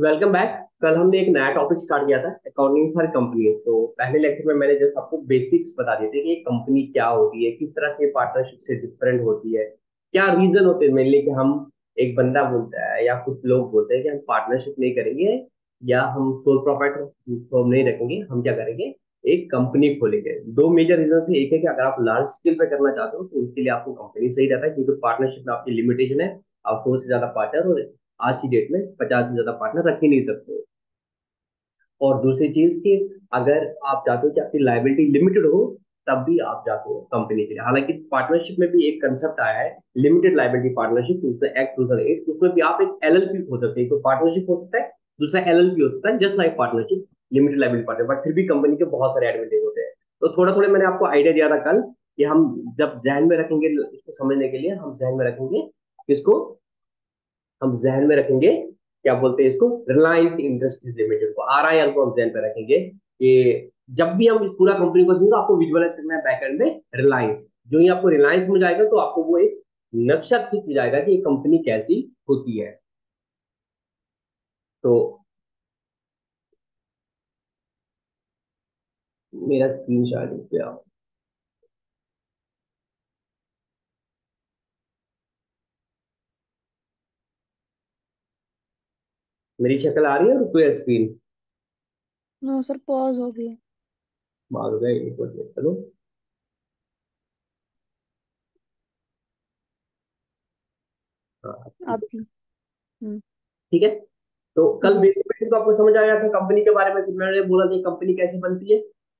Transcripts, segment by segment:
Welcome back. कल हमने एक नया टॉपिक स्टार्ट किया था, अकाउंटिंग फॉर कंपनी। तो पहले लेक्चर में मैंने जस्ट आपको बेसिक्स बता दिए थे कि एक कंपनी क्या होती है, किस तरह से पार्टनरशिप से डिफरेंट होती है, क्या रीजन होते हैं मेनली कि हम एक बंदा बोलता है या कुछ लोग बोलते हैं कि हम पार्टनरशिप नहीं करेंगे या हम सोल प्रोप्राइटर फर्म नहीं रखेंगे, हम क्या करेंगे, एक कंपनी खोलेंगे। दो मेजर रीजन थे। एक है कि अगर आप लार्ज स्केल पे करना चाहते हो तो उसके लिए आपको कंपनी सही रहता है, क्योंकि पार्टनरशिप में आपकी लिमिटेशन है। आप 100 से ज्यादा पार्टनर, और आज की डेट में 50 से ज्यादा पार्टनर रख ही नहीं सकते। और दूसरी चीज कि अगर आप चाहते हो कि आपकी लाइबिलिटी लिमिटेड हो, तब भी आप जाते हो कंपनी के लिए। हालांकि पार्टनरशिप में भी एक कंसेप्ट आया है, लिमिटेड लाइबिलिटी पार्टनरशिप, एक्ट 2008। उसमें भी आप एक एलएलपी हो सकते हैं, कोई पार्टनरशिप हो सकता है, दूसरा एलएलपी हो सकता है, just like partnership, limited liability partner. But फिर भी कंपनी के बहुत सारे एडवांटेज होते हैं। तो थोड़ा थोड़ा मैंने आपको आइडिया दिया था कल कि हम जब जहन में रखेंगे इसको समझने के लिए, हम जहन में रखेंगे किसको, हम जहन में रखेंगे, क्या बोलते हैं इसको, रिलायंस इंडस्ट्रीज लिमिटेड को, आरआईएल को हम जहन में रखेंगे कि जब भी हम इस पूरा कंपनी को देंगे, आपको विजुअलाइज करना है बैकएंड में रिलायंस। जो ही आपको रिलायंस में जाएगा तो आपको वो एक नक्शा खींच जाएगा कि ये कंपनी कैसी होती है। तो मेरा स्क्रीन शॉट इस पे आओ। मेरी शक्ल आ रही है, रुको या स्क्रीन नो सर, पॉज हो गई। मार गए, एक मिनट चलो। हाँ ठीक है। आपकी। हम्म। ठीक है। तो कल जी सर। बेसिकली तो आपको समझ आया था कंपनी के बारे में कि मैंने बोला था कंपनी कैसे बनती है।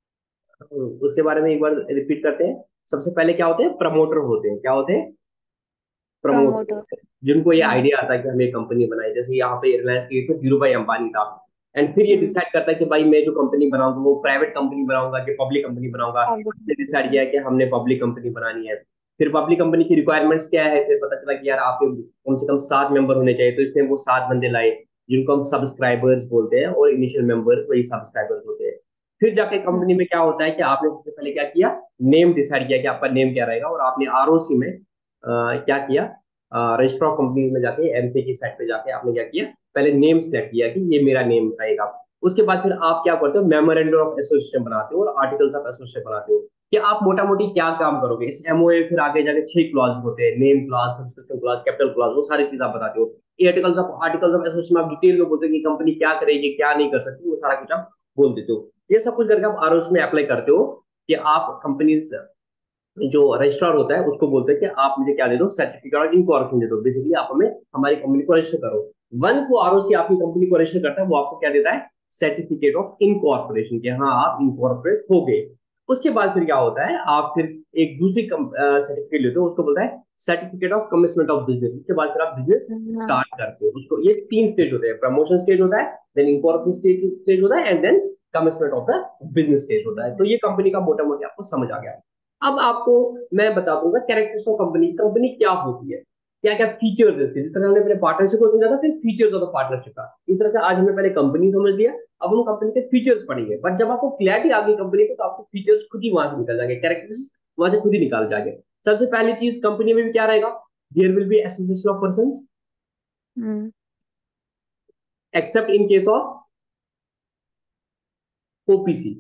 उसके बारे में एक बार रिपीट करते हैं। सबसे पहले क्या होते हैं, प्रमोटर होते हैं। क्या होते हैं, प्रमोटर प्रमोटर। होते हैं, जिनको ये हम्म। आइडिया आता है कि हमें कंपनी बनाई। जैसे यहाँ पे रिलायंस की तो धीरू भाई अंबानी था। एंड फिर ये हम्म। डिसाइड करता है कि भाई मैं जो कंपनी बनाऊंगा वो प्राइवेट कंपनी बनाऊंगा कि पब्लिक कंपनी बनाऊंगा। आगे। डिसाइड किया कि हमने पब्लिक कंपनी बनानी है। फिर पब्लिक कंपनी की रिक्वायरमेंट्स क्या है, फिर पता चला कि यार आपके कम से कम 7 मेंबर होने चाहिए, तो इसने वो 7 बंदे लाए, जिनको हम सब्सक्राइबर्स बोलते हैं, और इनिशियल मेंबर वही सब्सक्राइबर्स होते हैं। फिर जाके हम्म। कंपनी में क्या होता है कि आपने सबसे पहले क्या किया, नेम डिसाइड किया कि आपका नेम क्या रहेगा, और आपने आरओसी में क्या किया, रजिस्टर ऑफ कंपनीज में जाके एमसी की साइट पे जाके आपने क्या किया, पहले नेम सेलेक्ट किया कि ये मेरा नेम रहेगा। उसके बाद फिर आप क्या करते हो, मेमोरेंडम ऑफ एसोसिएशन बनाते हो और आर्टिकल्स ऑफ एसोसिएशन बनाते हो कि आप मोटा मोटी क्या काम करोगे इस एमओए। फिर आगे जाके 6 क्लॉज होते हैं, name clause, subscription clause, capital clause, वो सारी चीज आप बताते हो। ये आर्टिकल्स ऑफ एसोसिएशन में आप डिटेल में बोलते हो कि कंपनी क्या करेगी क्या नहीं कर सकती, वो सारा कुछ आप बोल देते हो। ये सब कुछ करके आप आरओसी में अप्लाई करते हो कि आप कंपनी जो रजिस्ट्रार होता है उसको बोलते हैं कि आप मुझे क्या दे दो, सर्टिफिकेट और इनकॉर्पोरेशन दे दो। बेसिकली आप हमें हमारी कंपनी को रजिस्टर करो। वंस वो आरओसी आपकी कंपनी को रजिस्टर करता है, वो आपको क्या देता है, सर्टिफिकेट ऑफ इनकॉर्पोरेशन के, हाँ आप इनकॉर्पोरेट हो गए। उसके बाद फिर क्या होता है, आप फिर एक दूसरी सर्टिफिकेट लेते हो, उसको बोलता है certificate of commencement of business. उसके बाद फिर आप बिजनेस हाँ। स्टार्ट करते हो। उसको ये 3 स्टेज होते हैं, प्रमोशन स्टेज होता है, देन इनकॉर्पोरेशन स्टेज होता है, and then commencement of the business stage होता है। तो ये कंपनी का मोटा मोटी आपको समझ आ गया। अब आपको मैं बता दूंगा कैरेक्टर्स ऑफ कंपनी, कंपनी क्या होती है, क्या क्या फीचर्स है। जिस तरह हमने अपने पार्टनरशिप को समझा था, फिर फीचर्स ऑफ द पार्टनरशिप का, इस तरह से आज हमने पहले कंपनी समझ लिया। अब हम कंपनी के फीचर्स पढ़ेंगे। बट जब आपको क्लैरिटी आ गई कंपनी को, तो आपको फीचर्स खुद ही वहां से निकल जाएंगे, कैरेक्टर्स वहां से खुद ही निकाल जाएंगे। सबसे पहली चीज, कंपनी में भी क्या रहेगा, there will be association of person hmm. Except in case of OPC.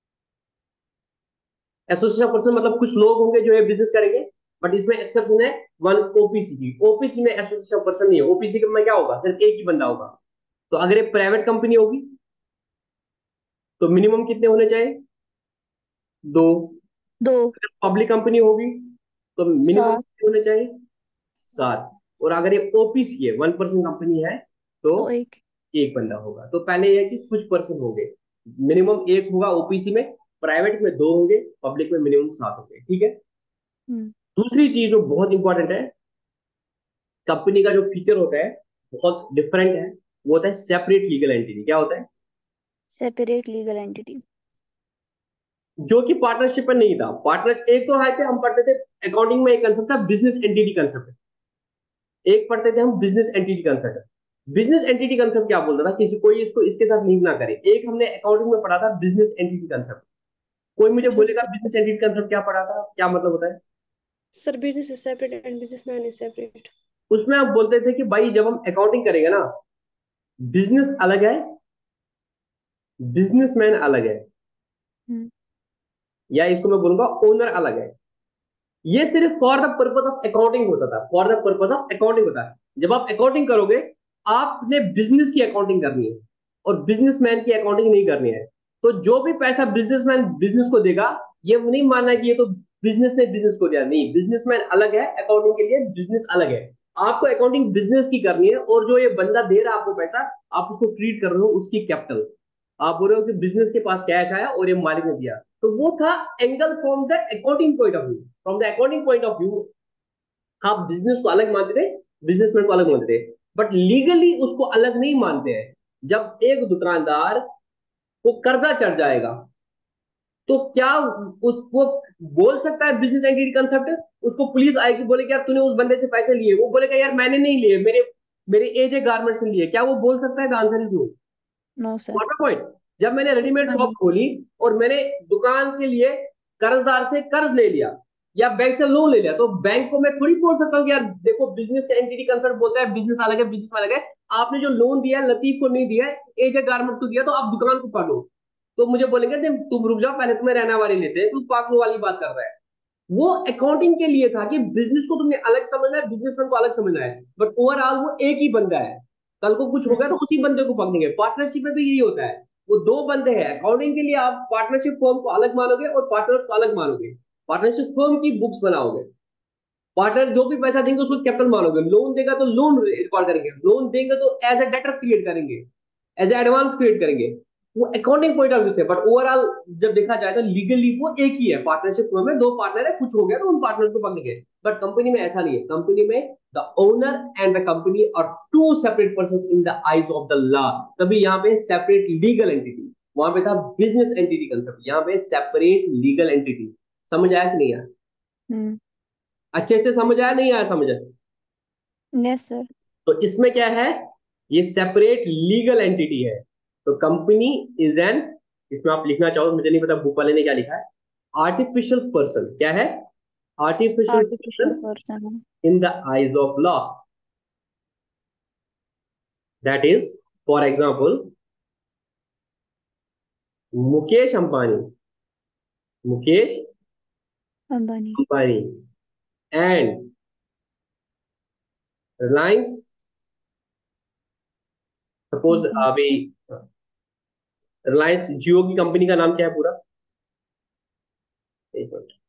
Association of person मतलब कुछ लोग होंगे जो ये बिजनेस करेंगे, बट इसमें एक्सेप्शन है वन ओपीसी की। ओपीसी में एसोसिएशन ऑफ पर्सन नहीं है। ओपीसी में क्या होगा, सिर्फ एक ही बंदा होगा। तो अगर एक प्राइवेट कंपनी होगी तो मिनिमम कितने होने चाहिए, 2। दो। अगर पब्लिक कंपनी होगी तो मिनिमम सात। कितने होने चाहिए, 7। और अगर ये ओपीसी है, 1% कंपनी है, तो तो एक। एक बंदा होगा। तो पहले ये है कि कुछ पर्सन होंगे, मिनिमम एक होगा ओपीसी में, प्राइवेट में 2 होंगे, पब्लिक में मिनिमम 7 होंगे। ठीक है। हम्म। दूसरी चीज जो बहुत इंपॉर्टेंट है, कंपनी का जो फीचर होता है बहुत डिफरेंट है, वो होता है सेपरेट लीगल एंटिटी। क्या होता है, सेपरेट लीगल एंटिटी। जो कि पार्टनरशिप में नहीं था। पार्टनर एक तो है कि हम पढ़ते थे अकाउंटिंग में, एक कंसेप्ट था बिजनेस एंटिटी कंसेप्ट, एक पढ़ते थे हम business entity concept. Business entity concept क्या बोलता था, किसी कोई इसको इसके साथ लिंक ना करे। एक हमने अकाउंटिंग में पढ़ा था बिजनेस एंटिटी कंसेप्ट। कोई मुझे बिजनेस बोलेगा बिजनेस एंटिटी कंसेप्ट क्या पढ़ा था, क्या मतलब होता है। Sir, business is separate and businessman is separate. उसमें आप बोलते थे कि भाई जब हम अकाउंटिंग करेंगे ना, बिजनेस अलग है, बिजनेसमैन अलग है, हम्म। या इसको मैं बोलूंगा ओनर अलग है। ये सिर्फ for the purpose of accounting होता था, for the purpose of accounting होता है। जब आप अकाउंटिंग करोगे, आपने बिजनेस की अकाउंटिंग करनी है और बिजनेसमैन की अकाउंटिंग नहीं करनी है। तो जो भी पैसा बिजनेसमैन बिजनेस को देगा, ये नहीं मानना है कि ये तो बिजनेस ने बिजनेस को दिया, नहीं, बिजनेसमैन अलग है अकाउंटिंग के लिए, बिजनेस अलग है। आपको अकाउंटिंग बिजनेस की करनी है, और जो ये बंदा दे रहा है आपको पैसा, आप उसको ट्रीट कर रहे हो उसकी कैपिटल। आप बोल रहे हो कि बिजनेस के पास कैश आया और ये मालिक ने दिया, तो वो था angle from the accounting point of view. From the accounting point of view आप बिजनेस को अलग मानते थे, बिजनेसमैन को अलग मानते थे, बट लीगली उसको अलग नहीं मानते हैं। जब एक दुकानदार को कर्जा चढ़ जाएगा, तो क्या उसको बोल सकता है बिजनेस एंटिटी कंसेप्ट? उसको पुलिस आएगी, बोले यार तूने उस बंदे से पैसे लिए, वो बोलेगा यार मैंने नहीं लिए, मेरे मेरे एजे गारमेंट्स ने लिए, क्या वो बोल सकता है? Answer is no. No sir. Water point. जब मैंने रेडीमेड हाँ शॉप जी। खोली और मैंने दुकान के लिए कर्जदार से कर्ज ले लिया या बैंक से लोन ले लिया, तो बैंक को मैं थोड़ी बोल सकता हूँ कि यार देखो बिजनेस एंटिटी कंसर्ट बोलता है बिजनेस अलग है, बिजनेस अलग है। आपने जो लोन दिया है लतीफ को नहीं दिया है, एजे गारमेंट्स को दिया, तो आप दुकान को पकड़ो। तो मुझे बोलेंगे नहीं, तुम रुक जाओ, पहले तुम्हें रहना वाली लेते हैं, तू पाकड़ो वाली बात कर रहा है। वो अकाउंटिंग के लिए था कि बिजनेस को तुमने अलग समझना है, बिजनेसमैन को अलग समझना है, बट ओवरऑल वो एक ही बंदा है। कल को कुछ हो गया तो हम्म। उसी बंदे को पकड़ेंगे। पार्टनरशिप में भी यही होता है, वो दो बंदे हैं। अकाउंटिंग के लिए आप पार्टनरशिप फर्म को अलग मानोगे और पार्टनर्स को अलग मानोगे, पार्टनरशिप फर्म की बुक्स बनाओगे। पार्टनर जो भी पैसा देंगे उसको कैपिटल मानोगे, लोन देगा तो लोन रिकॉर्ड करेंगे, लोन देंगे तो एज ए डेटर क्रिएट करेंगे, एज ए एडवांस क्रिएट करेंगे। वो अकाउंटिंग पॉइंट ऑफ व्यू से, बट ओवरऑल जब देखा जाए तो लीगली वो एक ही है। पार्टनरशिप में दो पार्टनर है, कुछ हो गया तो उन पार्टनर को पकड़ेंगे। बट कंपनी में ऐसा नहीं है। कंपनी में the owner and the company are two separate person in the eyes of the law. तभी यहाँ पे सेपरेट लीगल एंटिटी, वहां पे था बिजनेस एंटिटी कंसेप्ट, यहाँ पे सेपरेट लीगल एंटिटी। समझ आया कि नहीं आया? हम्म। अच्छे से समझ आया नहीं आया समझ? Yes sir. तो इसमें क्या है, ये सेपरेट लीगल एंटिटी है। तो कंपनी इज एन, इसमें आप लिखना चाहो, मुझे नहीं पता बुक वाले ने क्या लिखा है, आर्टिफिशियल पर्सन। क्या है? Artificial artificial person person. In the eyes of law. That is, for example, Mukesh Ambani, Mukesh Ambani. Ambani and Reliance, suppose company. अभी रिलायंस जियो की कंपनी का नाम क्या है पूरा? एक मिनट।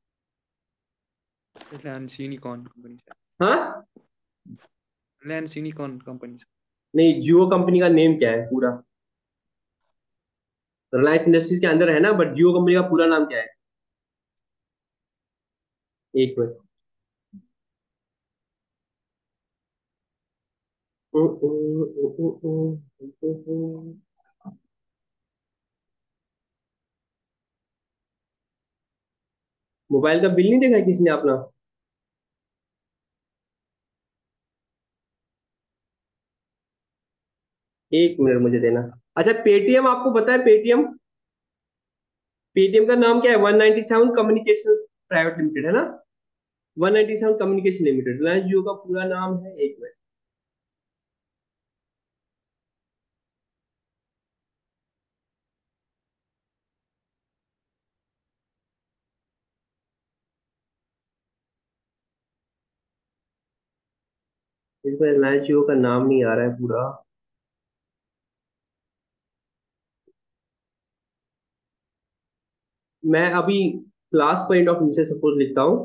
रिलायंस यूनिकॉर्न कंपनी से। हाँ, रिलायंस यूनिकॉर्न कंपनी से। नहीं, जियो कंपनी का नेम क्या है पूरा? रिलायंस इंडस्ट्रीज के अंदर है ना, बट जियो कंपनी का पूरा नाम क्या है? एक मिनट। मोबाइल का बिल नहीं देखा है किसी ने अपना? एक मिनट मुझे देना। अच्छा, पेटीएम आपको पता है? पेटीएम, पेटीएम का नाम क्या है? 197 कम्युनिकेशन प्राइवेट लिमिटेड है ना? 197 कम्युनिकेशन लिमिटेड रिलायंस जियो का पूरा नाम है। एक मिनट। इसमें रिलायंस जियो का नाम नहीं आ रहा है पूरा। मैं अभी क्लास पॉइंट ऑफ व्यू से सपोज लिखता हूँ।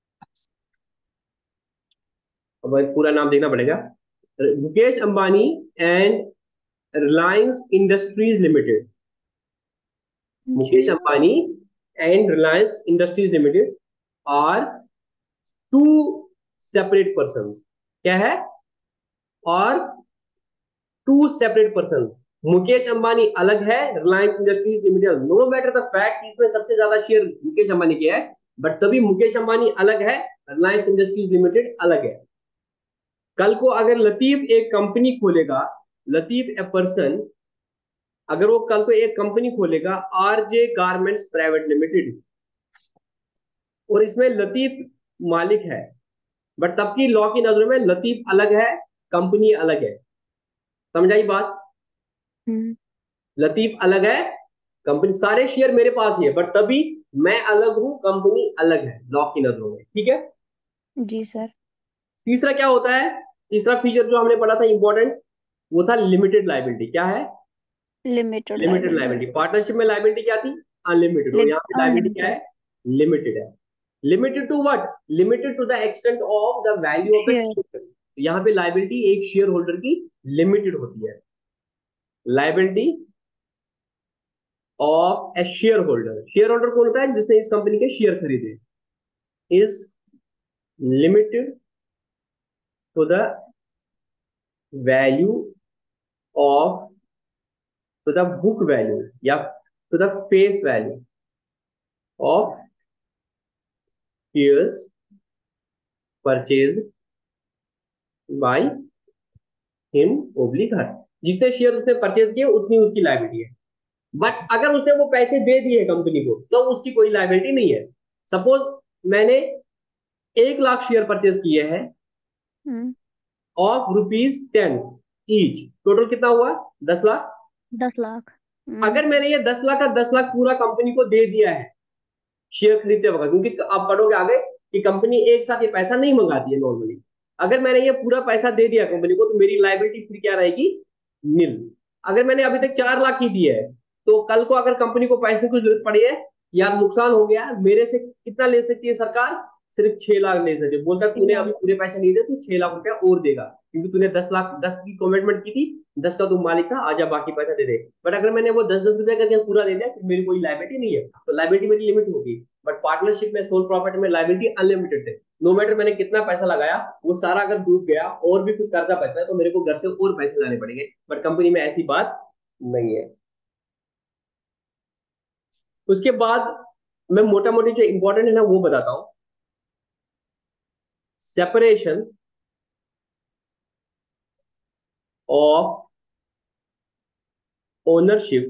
अब भाई पूरा नाम देखना पड़ेगा। Mukesh Ambani and Reliance industries Limited, जी। Mukesh Ambani and Reliance industries Limited are two separate person. क्या है? और two separate person. Mukesh Ambani अलग है, Reliance industries Limited, no matter the fact इसमें सबसे ज्यादा शेयर मुकेश अंबानी के है, बट तभी मुकेश अंबानी अलग है, रिलायंस इंडस्ट्रीज लिमिटेड अलग है। कल को अगर लतीफ एक कंपनी खोलेगा, लतीफ ए पर्सन, अगर वो कल को एक कंपनी खोलेगा आरजे गारमेंट्स प्राइवेट लिमिटेड, और इसमें लतीफ मालिक है, बट तब की लॉ की नजरों में लतीफ अलग है, कंपनी अलग है। समझ आई बात? हम्म। लतीफ अलग है, कंपनी सारे शेयर मेरे पास ही है, बट तभी मैं अलग हूं, कंपनी अलग है लॉ की नजरों में, ठीक है। जी सर। तीसरा क्या होता है? तीसरा फीचर जो हमने पढ़ा था इंपॉर्टेंट, वो था लिमिटेड लाइबिलिटी। क्या है? Limited limited liability. Liability. Partnership में लाइबिलिटी क्या थी? अनलिमिटेड। और यहाँ पे लाइबिलिटी क्या अनलिमिटेड है? लिमिटेड है। Limited to what? Limited to the extent of the value of a share. Share. यहाँ पे लाइबिलिटी एक शेयर होल्डर की लिमिटेड होती है। Liability of a share holder, shareholder कौन होता है? जिसने इस कंपनी के शेयर खरीदे, is limited to the value of, to the book value या to the face value of shares purchase by him oblique her. जितने शेयर उसने परचेज किए उतनी उसकी लाइबिलिटी है। बट अगर उसने वो पैसे दे दिए कंपनी को तो उसकी कोई लाइबिलिटी नहीं है। सपोज मैंने 1 लाख शेयर परचेज किए हैं hmm. Of rupees 10 each, total कितना हुआ? 10 लाख। 10 लाख। अगर मैंने ये 10 लाख का 10 लाख पूरा कंपनी को दे दिया है शेयर खरीदते वक्त, क्योंकि आप पढ़ोगे आगे कि कंपनी एक साथ ये पैसा नहीं मंगाती है नॉर्मली। अगर मैंने ये पूरा पैसा दे दिया कंपनी को तो मेरी लाइबिलिटी फिर क्या रहेगी? नील। अगर मैंने अभी तक 4 लाख ही दिए है, तो कल को अगर कंपनी को पैसे की जरूरत पड़ी है या नुकसान हो गया, मेरे से कितना ले सकती है सरकार? सिर्फ 6 लाख ले सकती है। बोलता है तूने अभी पूरे पैसे नहीं दे, तू 6 लाख रुपया और देगा, क्योंकि तूने 10 लाख 10 की कमिटमेंट की थी, 10 का तू मालिक था, आजा बाकी पैसा दे दे। बट अगर मैंने वो 10-10 रुपया करके पूरा दे दिया तो मेरी कोई लाइबिलिटी नहीं है, तो लाइबिलिटी मेरी लिमिट होगी। बट पार्टनरशिप में सोल प्रॉपर्टी में लाइबिलिटी अनलिमिटेड है। नो मैटर मैंने कितना पैसा लगाया, वो सारा अगर डूब गया और भी कुछ कर्जा बचता है तो मेरे को घर से और पैसे लाने पड़ेंगे। बट कंपनी में ऐसी बात नहीं है। उसके बाद मैं मोटा मोटी जो इंपॉर्टेंट है ना वो बताता हूँ। Separation of ownership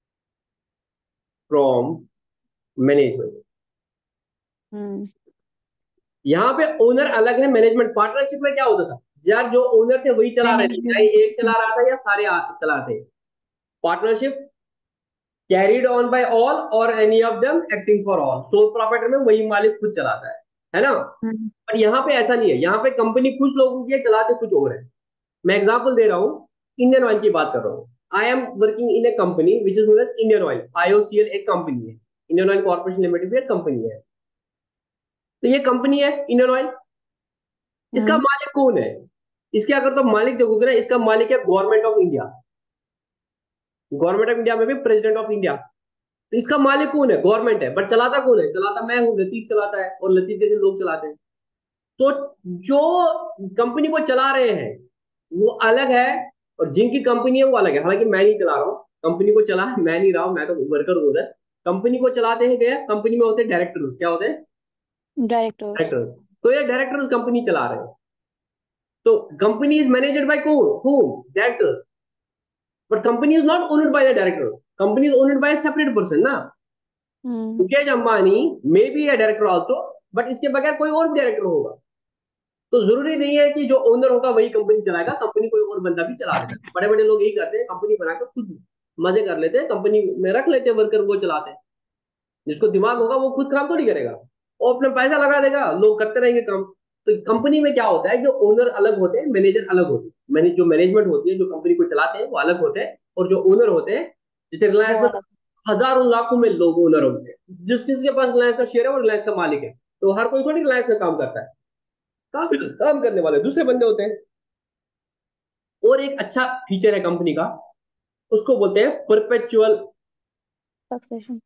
from management. Hmm. यहाँ पे ओनर अलग है, मैनेजमेंट। पार्टनरशिप में क्या होता था यार? जो ओनर थे वही चला रहे थे, चाहे एक चला मैनेजमेंट। रहा था या सारे चला थे। Partnership carried on by all or any of them acting for all. Sole property में वही मालिक खुद चलाता है ना? हम्म। पर यहाँ पे ऐसा नहीं है। यहाँ पे कंपनी कुछ लोगों की है, चलाते कुछ और है। मैं एग्जांपल दे रहा हूँ, इंडियन ऑयल की बात कर रहा हूँ। I am working in a company which is known as Indian Oil, IOCL एक कंपनी है। इंडियन ऑयल कॉर्पोरेशन लिमिटेड भी एक कंपनी है। तो ये कंपनी है इंडियन ऑयल, इसका हम्म। मालिक कौन है? इसके अगर तो मालिक देखोगे ना, इसका मालिक है government of India. Government of India में भी प्रेसिडेंट ऑफ इंडिया। तो इसका मालिक कौन है? गवर्नमेंट है। बट चलाता कौन है? चलाता मैं हूँ, लतीफ चलाता है, और लतीफ जैसे लोग चलाते हैं। तो जो कंपनी को चला रहे हैं वो अलग है, और जिनकी कंपनी है वो अलग है। हालांकि मैं नहीं चला रहा हूँ कंपनी को, चला मैं नहीं रहा हूँ, मैं तो वर्कर हूँ उधर। कंपनी को चलाते हैं गए, कंपनी में होते हैं डायरेक्टर्स। क्या होते हैं? डायरेक्टर्स। डायरेक्टर्स। तो ये डायरेक्टर्स कंपनी चला रहे हैं। तो company is managed by whom? Directors. But company is not owned by the director. Company is owned by a separate person ना। हम्म। Mukesh Ambani may be a director also, but इसके बगैर कोई और भी डायरेक्टर होगा। तो जरूरी नहीं है कि जो ओनर होगा वही कंपनी चलाएगा, कंपनी कोई और बंदा भी चला देगा। बड़े बड़े लोग यही करते हैं, कंपनी बनाकर खुद मजे कर लेते हैं, कंपनी में रख लेते हैं वर्कर, वो चलाते हैं। जिसको दिमाग होगा वो खुद काम थोड़ी करेगा, वो अपना पैसा लगा देगा, लोग करते रहेंगे काम। तो कंपनी में क्या होता है, जो ओनर अलग होते हैं, मैनेजर अलग होते हैं। जो मैनेजमेंट होती है, जो कंपनी को चलाते हैं वो अलग होते हैं, और जो ओनर होते हैं, जैसे वो रिलायंस में अलग। हजारों लाखों में लोग ओनर होते हैं। जिस किसी के पास रिलायंस का शेयर है वो रिलायंस का मालिक है। तो हर कोई थोड़ी रिलायंस में काम करता है, काम करने वाले दूसरे बंदे होते हैं। और एक अच्छा फीचर है कंपनी का, उसको बोलते हैं परपेचुअल, सक्सेशन।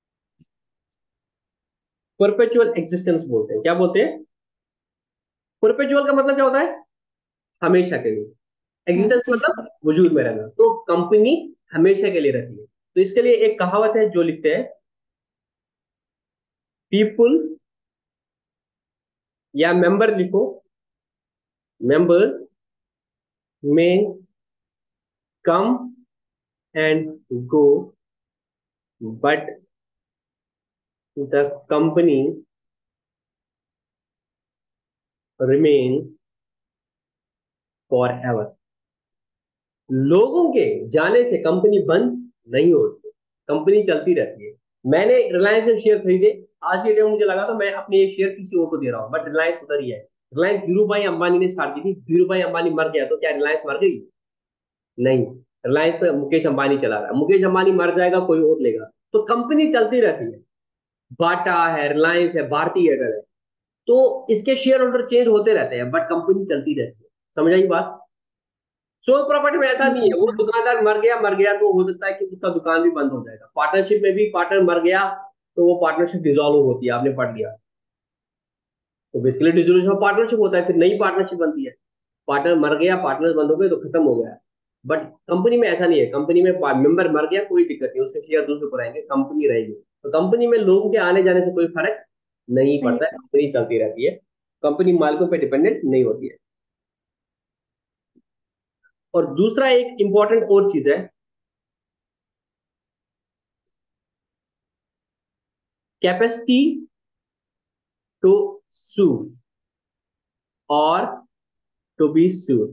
परपेचुअल एग्जिस्टेंस बोलते हैं। क्या बोलते हैं? परपेचुअल का मतलब क्या होता है? हमेशा के लिए। एग्जिस्टेंस हमेशा। मतलब वजूद में रहना। तो कंपनी हमेशा के लिए रहती है। तो इसके लिए एक कहावत है जो लिखते हैं, पीपुल, या मेंबर लिखो, मेंबर्स में come and go, but the company remains forever. लोगों के जाने से कंपनी बंद नहीं होती, कंपनी चलती रहती है। मैंने रिलायंस के शेयर खरीदे, आज के डेट में मुझे लगा तो मैं अपने ये शेयर किसी और को दे रहा हूँ, बट रिलायंस उधर ही है। रिलायंस धीरू भाई अंबानी ने स्टार्ट की थी, धीरू भाई अंबानी मर गया तो क्या रिलायंस मर गई? नहीं। रिलायंस पे मुकेश अंबानी चला रहा है, मुकेश अंबानी मर जाएगा कोई और लेगा, तो कंपनी चलती रहती है। बाटा है, रिलायंस है, भारती एयरटेल है, तो इसके शेयर होल्डर चेंज होते रहते हैं बट कंपनी चलती रहती है। समझ आई बात? सोल प्रॉपर्टी में ऐसा नहीं है, वो हम्म, दुकानदार मर गया तो हो सकता है कि उसका दुकान भी बंद हो जाएगा। पार्टनरशिप में भी पार्टनर मर गया तो वो पार्टनरशिप डिसॉल्व होती है, आपने पढ़ लिया। तो बेसिकली डिसोल्यूशन ऑफ पार्टनरशिप होता है, फिर नई पार्टनरशिप बनती है। पार्टनर मर गया, पार्टनर बंद हो गए तो खत्म हो गया। बट कंपनी में ऐसा नहीं है, कंपनी में मेंबर मर गया कोई दिक्कत नहीं, उसके शेयर दूसरे को रहेंगे, कंपनी रहेगी। तो कंपनी में लोगों के आने जाने से कोई फर्क नहीं नहीं पड़ता है, कंपनी चलती रहती है, कंपनी मालिकों पर डिपेंडेंट नहीं होती है। और दूसरा एक इंपॉर्टेंट और चीज है, कैपेसिटी टू सू और टू बी सूड।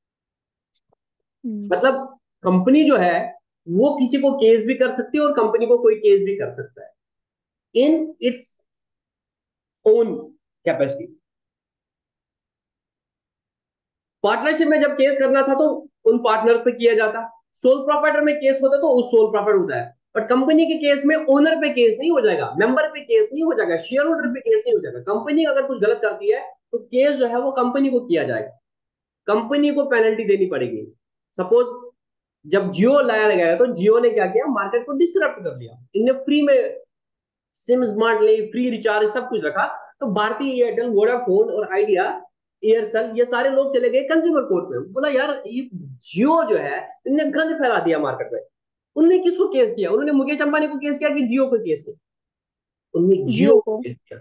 हम्म, मतलब कंपनी जो है वो किसी को केस भी कर सकती है और कंपनी को कोई केस भी कर सकता है in its own capacity. Partnership में जब केस करना था तो उन पार्टनर पे किया जाता, सोल प्रोप्राइटर में केस होता तो उस सोल प्रोप्राइटर होता है। बट कंपनी के केस में ओनर पे केस नहीं हो जाएगा, मेंबर पे केस नहीं हो जाएगा, शेयर होल्डर पे केस नहीं हो जाएगा। कंपनी अगर कुछ गलत करती है तो केस जो है वो कंपनी को किया जाएगा, कंपनी को पेनल्टी देनी पड़ेगी। सपोज जब जियो लाया गया तो जियो ने क्या किया, मार्केट को डिसरप्ट कर दिया, इनने फ्री में सिम स्मार्ट ले, फ्री रिचार्ज सब कुछ रखा। तो भारतीय एयरटेल, वोडाफोन और आइडिया, एयरसेल, ये सारे लोग चले गए कंज्यूमर कोर्ट में, बोला यार ये जियो जो है इनने गंद फैला दिया मार्केट में। उनने किसको केस किया? उन्होंने मुकेश अंबानी को केस किया कि जियो को केस किया? उन्होंने जियो जियो को को। केस किया,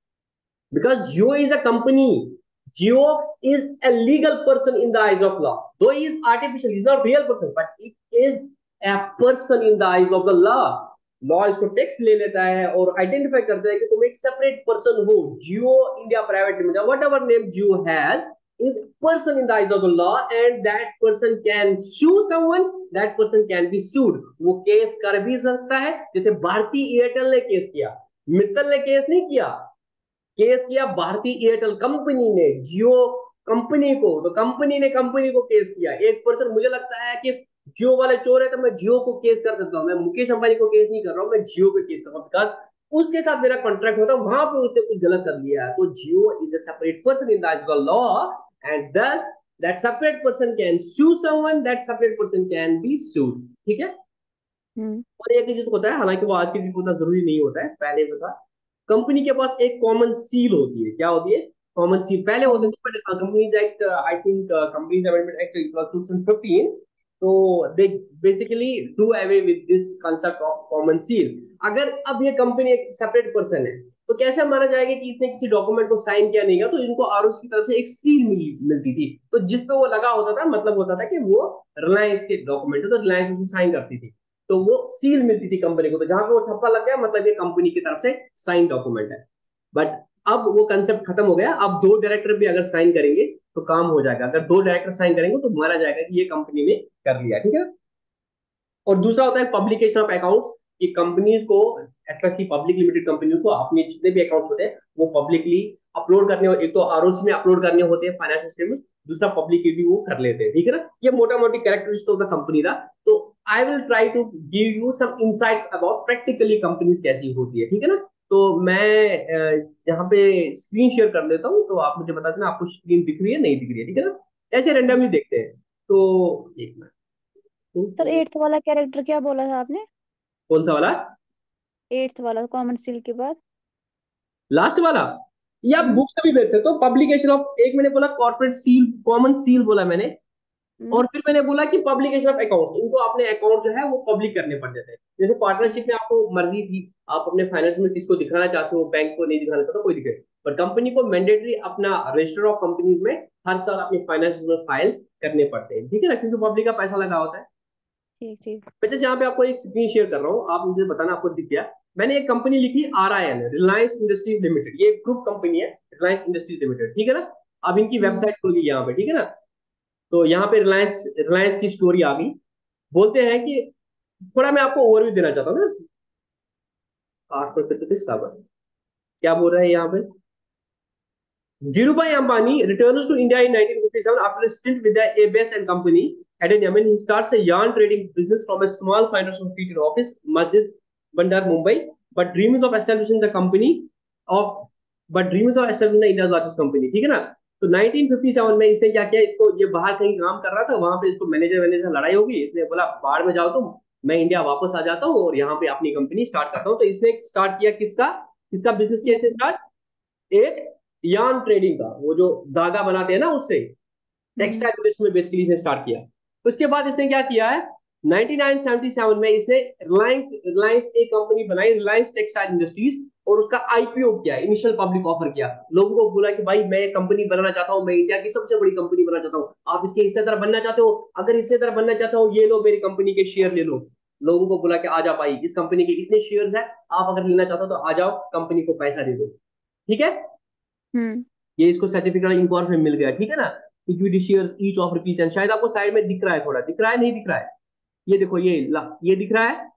because Jio is a company. Jio is a legal person in the eyes of law. Though he is artificial, he's not real person, but it is a person in the eyes of the law. Law इसको tax ले लेता है और identify करता है कि तुम एक सेपरेट पर्सन हो। Jio India private limited, whatever name Jio has, is person in the eyes of the law, and that person can sue someone, that person can be sued. वो केस कर भी सकता है, जैसे भारती एयरटेल ने केस किया, मित्तल ने केस नहीं किया, केस किया भारतीय एयरटेल कंपनी ने जियो कंपनी को, तो कंपनी ने कंपनी को केस किया। एक पर्सन, मुझे लगता है कि जियो वाले चोर है तो मैं जियो को केस कर सकता हूँ, मैं मुकेश अंबानी को केस नहीं कर रहा हूँ, मैं जियो को केस कर रहा हूँ, बिकॉज उसके साथ मेरा कॉन्ट्रैक्ट होता है, वहां पे उसने कुछ गलत कर लिया है। तो Jio is a separate person in the law, and this that separate person can sue someone, that separate person can be sued। ठीक है? हम्म, और एक चीज होता है, हालांकि वो आज के दिन उतना जरूरी नहीं होता है, पहले होता, कंपनी के पास एक कॉमन सील होती है। क्या होती है? Common seal. पहले होते कॉमन। थे but companies act, I think companies amendment act 2015, तो they basically do away with this concept of common seal. अगर अब ये कंपनी एक सेपरेट पर्सन है तो कैसे माना जाएगा कि इसने किसी डॉक्यूमेंट को साइन किया नहीं किया? तो इनको आरओसी की तरफ से एक सील मिलती थी, तो जिसपे वो लगा होता था, मतलब होता था कि वो रिलायंस के डॉक्यूमेंट है, तो रिलायंस उसको साइन करती थी, तो वो सील मिलती थी कंपनी को। तो जहां पे वो ठप्पा लग गया मतलब ये कंपनी की तरफ से साइन डॉक्यूमेंट है। बट अब वो कंसेप्ट खत्म हो गया, अब दो डायरेक्टर भी अगर साइन करेंगे तो काम हो जाएगा। अगर दो डायरेक्टर साइन करेंगे तो माना जाएगा कि ये कंपनी ने कर लिया। ठीक है? और दूसरा होता है पब्लिकेशन ऑफ अकाउंट्स, कि कंपनीज को, स्पेशली पब्लिक लिमिटेड कंपनी को, अपने जितने भी अकाउंट्स होते हैं वो पब्लिकली अपलोड करने हो, एक तो आरओसी में अपलोड करने होते हैं फाइनेंशियल स्टेटमेंट, दूसरा पब्लिकली वो कर लेते हैं। ठीक है ना? ये मोटा मोटी कैरेक्टरिस्टिक ऑफ द कंपनी था। तो I will try to give you some insights about practically companies कैसी होती है। ठीक है ना? तो मैं यहाँ पे स्क्रीन शेयर कर देता हूँ, तो आप मुझे बता देना आपको स्क्रीन दिख रही है नहीं दिख रही है। ठीक है ना? ऐसे रेंडमली देखते हैं। तो एक सर मिनट, एट्थ वाला कैरेक्टर क्या बोला था आपने? कौन सा वाला? एट्थ वाला कॉमन सील के बाद। लास्ट वाला? ये आप हम्म, बुक से भी भेज सकते हो, पब्लिकेशन ऑफ, एक मैंने बोला कॉर्पोरेट सील, कॉमन सील बोला मैंने, हम्म, और फिर मैंने बोला कि पब्लिकेशन ऑफ अकाउंट, इनको अपने अकाउंट जो है वो पब्लिक करने पड़ जाते हैं। जैसे पार्टनरशिप में आपको मर्जी थी, आप अपने फाइनेंस में किसको दिखाना चाहते हो, बैंक को नहीं दिखाना चाहते हो, कोई दिखे, पर कंपनी को मैंडेटरी अपना रजिस्टर ऑफ कंपनीज में हर साल अपने फाइनेंस में फाइल करने पड़ते हैं। ठीक है ना? क्योंकि पब्लिक का पैसा लगा होता है। ठीक ठीक। मैं जैसे यहाँ पे आपको एक स्क्रीन शेयर कर रहा हूँ, आप मुझे बताना आपको दिख गया। मैंने एक कंपनी लिखी RIL, रिलायंस इंडस्ट्रीज लिमिटेड, ये एक ग्रुप कंपनी है, रिलायंस इंडस्ट्रीज लिमिटेड। ठीक है ना? अब इनकी हम्म, वेबसाइट खुल गई यहाँ पे। ठीक है ना? तो यहाँ पे रिलायंस रिलायंस की स्टोरी आ गई। बोलते हैं कि थोड़ा मैं आपको ओवरव्यू देना चाहता हूँ ना। 8 क्या बोल रहा है यहाँ पे? Dhirubhai Ambani returns to India in 1957 after a stint with the ABS and Company. At a Yemen, he starts a yarn trading business from a small financial feet office, Masjid Bandar, Mumbai, but dreams of establishing the company of dreams of establishing the India's largest company. ठीक है ना? तो 1957 में इसने क्या किया, इसको ये बाहर कहीं काम कर रहा था, वहां पे इसको मैनेजर मैनेजर लड़ाई होगी, इसने बोला बाहर में जाओ तुम, मैं इंडिया वापस आ जाता हूँ और यहाँ पे अपनी कंपनी स्टार्ट करता हूँ। तो इसने स्टार्ट किया किसका किसका बिजनेस किया इसने स्टार्ट? एक यार्न ट्रेडिंग का, वो जो धागा बनाते हैं ना उससे, टेक्सटाइल इंडस्ट्री में बेसिकली इसने स्टार्ट किया। उसके बाद इसने क्या किया है, 1977 में इसने रिलायंस रिलायंस एक कंपनी बनाई, रिलायंस टेक्सटाइल इंडस्ट्रीज, और उसका आईपीओ किया, इनिशियल पब्लिक ऑफर किया। लोगों को बोला कि भाई मैं कंपनी बनाना चाहता हूँ, मैं इंडिया की सबसे बड़ी कंपनी बनाना चाहता हूँ, आप इसके हिस्सेदार बनना चाहते हो? अगर हिस्सेदार बनना चाहते हो ये लो मेरी कंपनी के शेयर ले लो। लोगों को बोला कि आ जाओ भाई, इस कंपनी के इतने शेयर्स है, आप अगर लेना चाहते हो तो आ जाओ, कंपनी को पैसा दे दो। ठीक है, हम्म। ये इसको सर्टिफिकेट इंकॉर्प में मिल गया। ठीक है ना, equity shares each of rupees 10, शायद आपको साइड में दिख रहा है, थोड़ा दिख रहा है, नहीं दिख रहा है? ये देखो, ये दिख रहा है,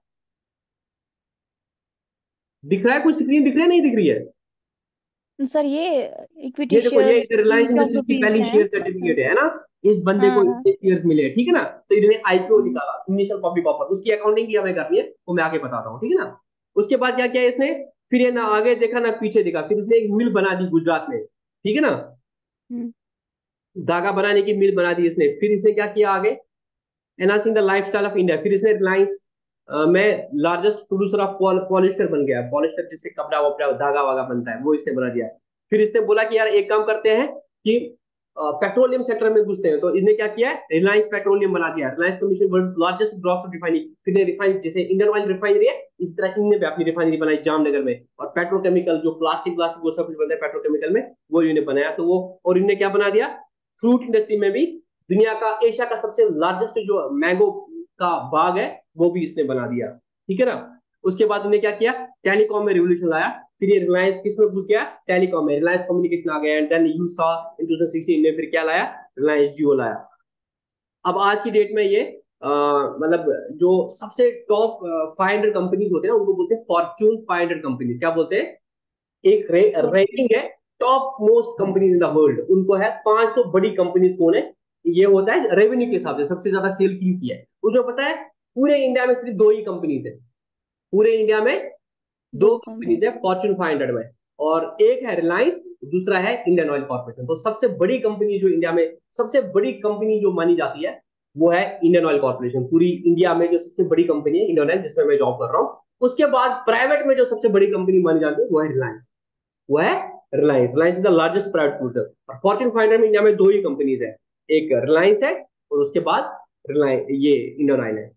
दिख रहा है, कुछ स्क्रीन दिख रही है, नहीं दिख रही है? सर ये इक्विटी ये देखो, ये shares Reliance each of industries की रुपीज पहली हैं। शेयर सर्टिफिकेट है ना। इस बंदे को हाँ। इतने शेयर्स मिले, ठीक है ना। तो इन्होंने आईपीओ हम्म, निकाला, इनिशियल पब्लिक ऑफर, उसकी अकाउंटिंग की हमें करनी है, वो मैं आगे बताता हूँ। ठीक है ना। उसके बाद क्या किया इसने, फिर ये ना आगे देखा ना पीछे देखा, फिर इसने एक मिल बना दी गुजरात में। ठीक है ना, हम्म, धागा बनाने की मिल बना दी इसने। फिर इसने क्या किया आगे, enhancing the lifestyle of India. फिर इसने रिलायंस में लार्जेस्ट प्रोड्यूसर ऑफ पॉलिस्टर बन गया। पॉलिस्टर जिससे कपड़ा वपड़ा धागा वागा बनता है, वो इसने बना दिया। फिर इसने बोला कि यार एक काम करते हैं कि पेट्रोलियम सेक्टर में घुसते हैं। तो इसने क्या किया है, रिलायंस पेट्रोलियम बना दिया। Reliance commission world largest growth refinery. फिर रिफाइन, जैसे इंडियन ऑयल रिफाइनरी है, इस तरह इनने भी अपनी रिफाइनरी बनाई जामनगर में। और पेट्रोकेमिकल जो प्लास्टिक प्लास्टिक वो सब कुछ बनता है पेट्रोकेमिकल में, वो इन्होंने बनाया। तो वो, और इनने क्या बना दिया, फ्रूट इंडस्ट्री में भी दुनिया का, एशिया का सबसे लार्जेस्ट जो मैंगो का बाग है, वो भी इसने बना दिया। ठीक है ना। उसके बाद इन्हें क्या किया, टेलीकॉम में रिवोल्यूशन लाया। फिर ये रिलायंस किस में घुस गया, टेलीकॉम में, रिलायंस कम्युनिकेशन आ गया। And then you saw in 2016 में फिर क्या लाया, रिलायंस जियो लाया। अब आज की डेट में ये मतलब जो सबसे टॉप 500 कंपनीज होते हैं उनको बोलते हैं फॉर्च्यून 500 कंपनीज। क्या बोलते हैं, एक fortune। रैंकिंग है top most companies in the world, उनको है 500 बड़ी कंपनीज कौन है। ये होता है रेवेन्यू के हिसाब से सबसे ज्यादा सेल की है। उसमें पता है पूरे इंडिया में सिर्फ दो ही कंपनीज है, पूरे इंडिया में दो दो कंपनी। कंपनीज है फॉर्च्यून 500 में, और एक है रिलायंस, दूसरा है इंडियन ऑयल कॉर्पोरेशन। तो सबसे बड़ी कंपनी जो इंडिया में, सबसे बड़ी कंपनी जो मानी जाती है वो है इंडियन ऑयल कॉर्पोरेशन। पूरी इंडिया में जो सबसे बड़ी कंपनी है इंडियन ऑयल, जिसमें मैं जॉब कर रहा हूँ। उसके बाद प्राइवेट में जो सबसे बड़ी कंपनी मानी जाती है वो है रिलायंस, वो है Reliance. Reliance is the largest private producer. और फॉर्च्यून 500 में इंडिया में दो ही कंपनीज है, एक रिलायंस है और उसके बाद रिलायंस, ये इंडियन ऑयल है।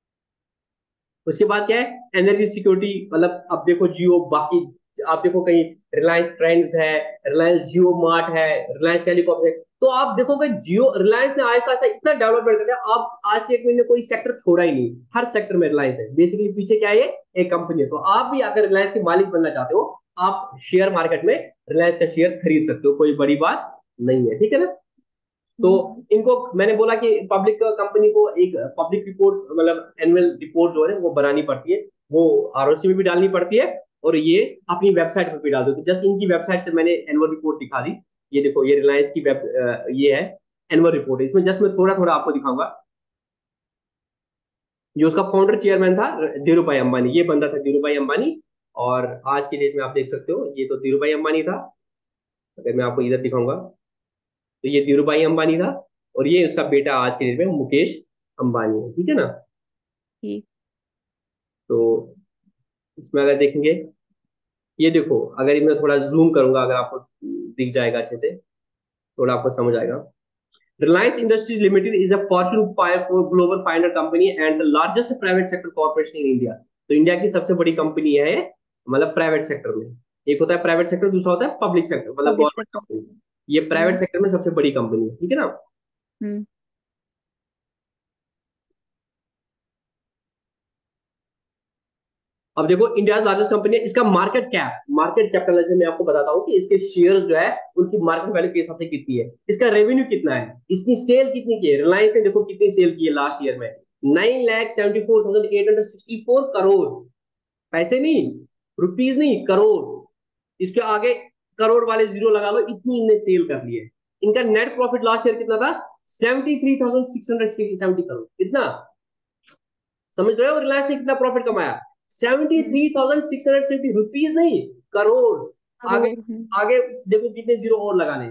उसके बाद क्या है, एनर्जी सिक्योरिटी, मतलब अब देखो जियो, बाकी आप देखो कहीं रिलायंस ट्रेंड्स है, रिलायंस जियो मार्ट है, रिलायंस टेलीकॉम है। तो आप देखोगे जियो, रिलायंस ने आहिस्ता आहिस्ता इतना डेवलपमेंट कर दिया, आप आज के एक महीने कोई सेक्टर छोड़ा ही नहीं, हर सेक्टर में रिलायंस है। बेसिकली पीछे क्या है, ये एक कंपनी है। तो आप भी अगर रिलायंस के मालिक बनना चाहते हो, आप शेयर मार्केट में रिलायंस का शेयर खरीद सकते हो, कोई बड़ी बात नहीं है। ठीक है ना। तो हम्म, इनको मैंने बोला कि पब्लिक कंपनी को एक पब्लिक रिपोर्ट, मतलब एनुअल रिपोर्ट जो है वो बनानी पड़ती है, वो आरओसी में भी डालनी पड़ती है, और ये अपनी वेबसाइट पर भी डाल दो। तो जस्ट इनकी वेबसाइट से मैंने एनुअल रिपोर्ट दिखा दी। ये देखो, ये रिलायंस की ये है एनुअल रिपोर्ट। इसमें जस्ट मैं थोड़ा थोड़ा आपको दिखाऊंगा। जो उसका फाउंडर चेयरमैन था, धीरू भाई अंबानी, ये बंदा था धीरू भाई अंबानी। और आज की डेट में आप देख सकते हो, ये तो धीरू भाई अंबानी था। अगर मैं आपको इधर दिखाऊंगा, तो ये धीरू भाई अंबानी था, और ये उसका बेटा आज के डेट में मुकेश अंबानी है। ठीक है ना। ठीक। तो इसमें अगर देखेंगे, ये देखो, अगर मैं थोड़ा जूम करूंगा, अगर आपको दिख जाएगा अच्छे से, थोड़ा आपको समझ आएगा। Reliance industries limited is a fortune global 500 company and the largest private sector corporation in India. तो इंडिया की सबसे बड़ी कंपनी है ये, मतलब प्राइवेट सेक्टर में। एक होता है प्राइवेट सेक्टर, दूसरा होता है पब्लिक सेक्टर, मतलब पब्लिक गवर्नमेंट सेक्टर। कंपनी। ये प्राइवेट हम्म। सेक्टर में सबसे बड़ी कंपनी है। ठीक है ना। हम्म। अब देखो इंडिया लार्जेस्ट कंपनी है, इसका मार्केट कैपिटलाइजेशन मैं आपको बताता हूँ कि इसके शेयर जो है उनकी मार्केट वैल्यू के हिसाब से कितनी है, इसका रेवेन्यू कितना है, इसकी सेल कितनी की है। रिलायंस ने देखो कितनी सेल की है लास्ट ईयर में, 9,74,864 करोड़। पैसे नहीं, रुपीज नहीं, करोड़। इसके आगे करोड़ वाले जीरो लगा लो, इतनी इनने सेल कर ली है। इनका नेट प्रॉफिट लास्ट ईयर कितना था, 73,670 करोड़। कितना, समझ रहे हो रिलायंस ने कितना प्रॉफिट कमाया, seventy hmm, three thousand six hundred seventy rupees नहीं, करोड़। आगे करोड़। आगे देखो कितने जीरो और लगाने,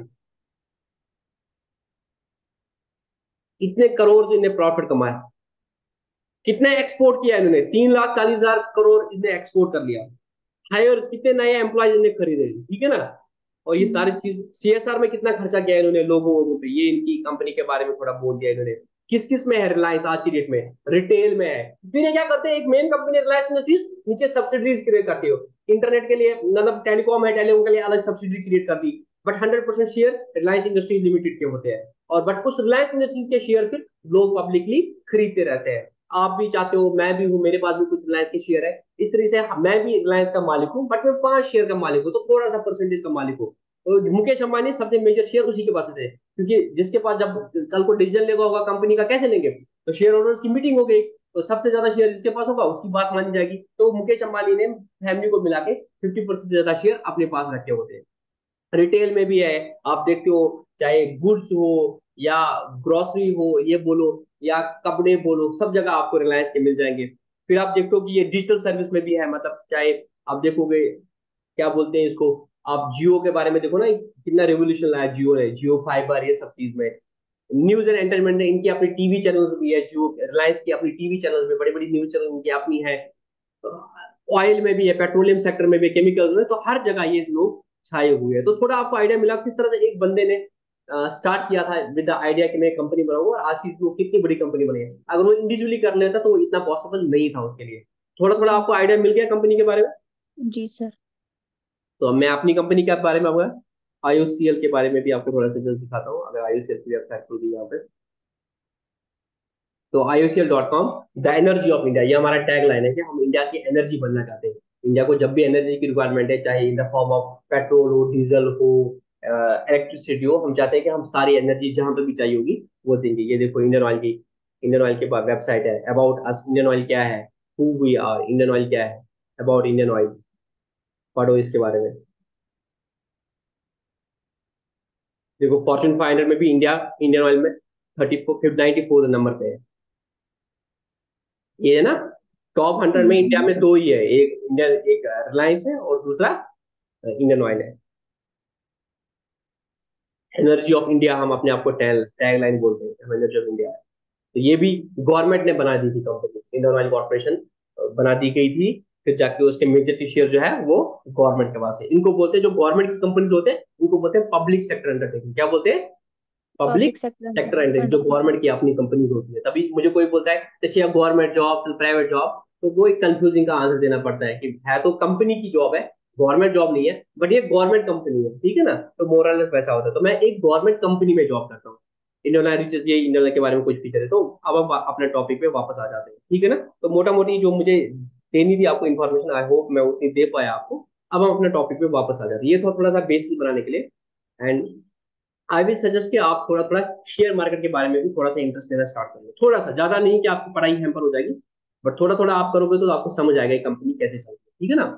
इतने करोड़ से इन्हें प्रॉफिट कमाया। कितने एक्सपोर्ट किया इन्होंने, 3,40,000 करोड़ इन्हें एक्सपोर्ट कर लिया। हायर्स कितने नए एम्प्लॉयज इन्हें खरीदे, ठीक है ना। और ये सारी हम्म, चीज सीएसआर में कितना खर्चा किया इन्होंने लोगों वोगों पे, ये इनकी कंपनी के बारे में थोड़ा बोल दिया इन्होंने। किस किस में है रिलायंस आज की डेट में, रिटेल में है। फिर ये क्या करते हैं, एक मेन कंपनी रिलायंस इंडस्ट्रीज, नीचे सब्सिडीज क्रिएट करती हो। इंटरनेट के लिए मतलब टेलीकॉम है, टेलीकॉम के लिए अलग सब्सिडी क्रिएट कर दी, but 100% share Reliance industries limited के होते हैं। और बट उस रिलायंस इंडस्ट्रीज के शेयर फिर लोग पब्लिकली खरीदते रहते हैं। आप भी चाहते हो, मैं भी हूँ, मेरे पास भी कुछ रिलायंस के शेयर है। इस तरह से मैं भी रिलायंस का मालिक हूँ, बट मैं 5 शेयर का मालिक हूँ, तो थोड़ा सा परसेंटेज का मालिक हूँ। तो मुकेश अंबानी सबसे मेजर शेयर उसी के पास थे, क्योंकि जिसके पास जब कल को डिसीजन लेगा होगा कंपनी का, कैसे लेंगे, तो शेयर होल्डर्स की मीटिंग हो गई, तो सबसे ज्यादा शेयर जिसके पास होगा उसकी बात मानी जाएगी। तो मुकेश अंबानी ने फैमिली को मिला के 50% से ज्यादा शेयर अपने पास रखे होते हैं। रिटेल में भी है, आप देखते हो, चाहे गुड्स हो या ग्रोसरी हो, ये बोलो या कपड़े बोलो, सब जगह आपको रिलायंस के मिल जाएंगे। फिर आप देखो कि ये डिजिटल सर्विस में भी है, मतलब चाहे आप देखोगे, क्या बोलते हैं इसको, आप जियो के बारे में देखो ना, कितना रेवोल्यूशन लाया जियो ने, जियो फाइबर, ये सब चीज में। न्यूज एंड एंटरटेनमेंट ने, इनकी अपनी टीवी चैनल्स भी है, जियो रिलायंस की अपनी टीवी चैनल्स में, बड़ी बड़ी न्यूज चैनल इनकी अपनी है। ऑयल में भी है, पेट्रोलियम सेक्टर में भी, केमिकल्स में, तो हर जगह ये लोग छाए हुए हैं। तो थोड़ा आपको आइडिया मिला किस तरह से एक बंदे ने स्टार्ट किया था विद द आइडिया कि मैं कंपनी बनाऊंगा, और आज की वो कितनी बड़ी कंपनी बनी है। अगर वो इंडिविजुअली कर लेता तो वो इतना पॉसिबल नहीं था उसके लिए। थोड़ा थोड़ा जी। आपको आइडिया मिल गया कंपनी के बारे में। जी सर। तो अब मैं अपनी कंपनी के बारे में आपका आईओसीएल के बारे में भी आपको थोड़ा सा जल्द दिखाता हूँ। अगर आईओसीएल की वेबसाइट खुल गई यहाँ पे, तो IOCL.com, the energy of India, ये हमारा टैग लाइन है कि हम इंडिया की एनर्जी बनना चाहते हैं। इंडिया को जब भी एनर्जी की रिक्वायरमेंट है, चाहे in the form of petrol हो, डीजल हो, इलेक्ट्रिसिटी हो, हम चाहते हैं कि हम सारी एनर्जी जहां पे भी चाहिए होगी वो देंगे। ये देखो इंडियन ऑयल की वेबसाइट है, अबाउट अस, इंडियन ऑयल क्या है, who we are, Indian oil क्या है, अबाउट इंडियन ऑयल, पढ़ो इसके बारे में। देखो फॉर्चून 500 में भी इंडिया, इंडियन ऑयल में 94 नंबर पे है। ये है ना, टॉप 100 में इंडिया हम्म, में दो ही है, एक इंडियन, एक रिलायंस है और दूसरा इंडियन ऑयल है। एनर्जी ऑफ इंडिया हम अपने आप को टैग लाइन बोलते हैं, एनर्जी ऑफ इंडिया है। तो ये भी गवर्नमेंट ने बना दी थी कंपनी, इंडियन ऑयल कॉर्पोरेशन बना दी गई थी। फिर जाके उसके मेजर शेयर जो है वो गवर्नमेंट के पास है। इनको बोलते हैं, जो गवर्नमेंट की कंपनीज होते हैं उनको बोलते हैं पब्लिक सेक्टर अंडरटेकिंग। क्या बोलते हैं, public public sector sector undertaking, जो अंडरटेकिंग। गवर्नमेंट की अपनी कंपनीज होती है। तभी मुझे कोई बोलता है जैसे गवर्नमेंट जॉब प्राइवेट जॉब, तो वो एक कंफ्यूजिंग का आंसर देना पड़ता है कि है तो कंपनी की जॉब है, गवर्नमेंट जॉब नहीं है, बट ये गवर्नमेंट कंपनी है, ठीक है ना। तो मोरल वैसा होता है। तो मैं एक गवर्नमेंट कंपनी में जॉब करता हूँ। इंडियन रिचर्स, ये इंडियन के बारे में कुछ फीचर है। तो अब हम अपने टॉपिक पे वापस आ जाते हैं, ठीक है ना। तो मोटा मोटी जो मुझे देनी थी आपको इन्फॉर्मेशन, आई होप मैं उतनी दे पाया आपको। अब हम अपने टॉपिक पे वापस आ जाते हैं, ये थोड़ा सा बेसिस बनाने के लिए। एंड आई विल सजेस्ट कि आप थोड़ा थोड़ा शेयर मार्केट के बारे में भी थोड़ा सा इंटरेस्ट लेना स्टार्ट करें, थोड़ा सा, ज्यादा नहीं कि आपकी पढ़ाई हैम्पर हो जाएगी, बट थोड़ा थोड़ा आप करोगे तो आपको समझ आएगा कंपनी कैसे चलती है, ठीक है ना।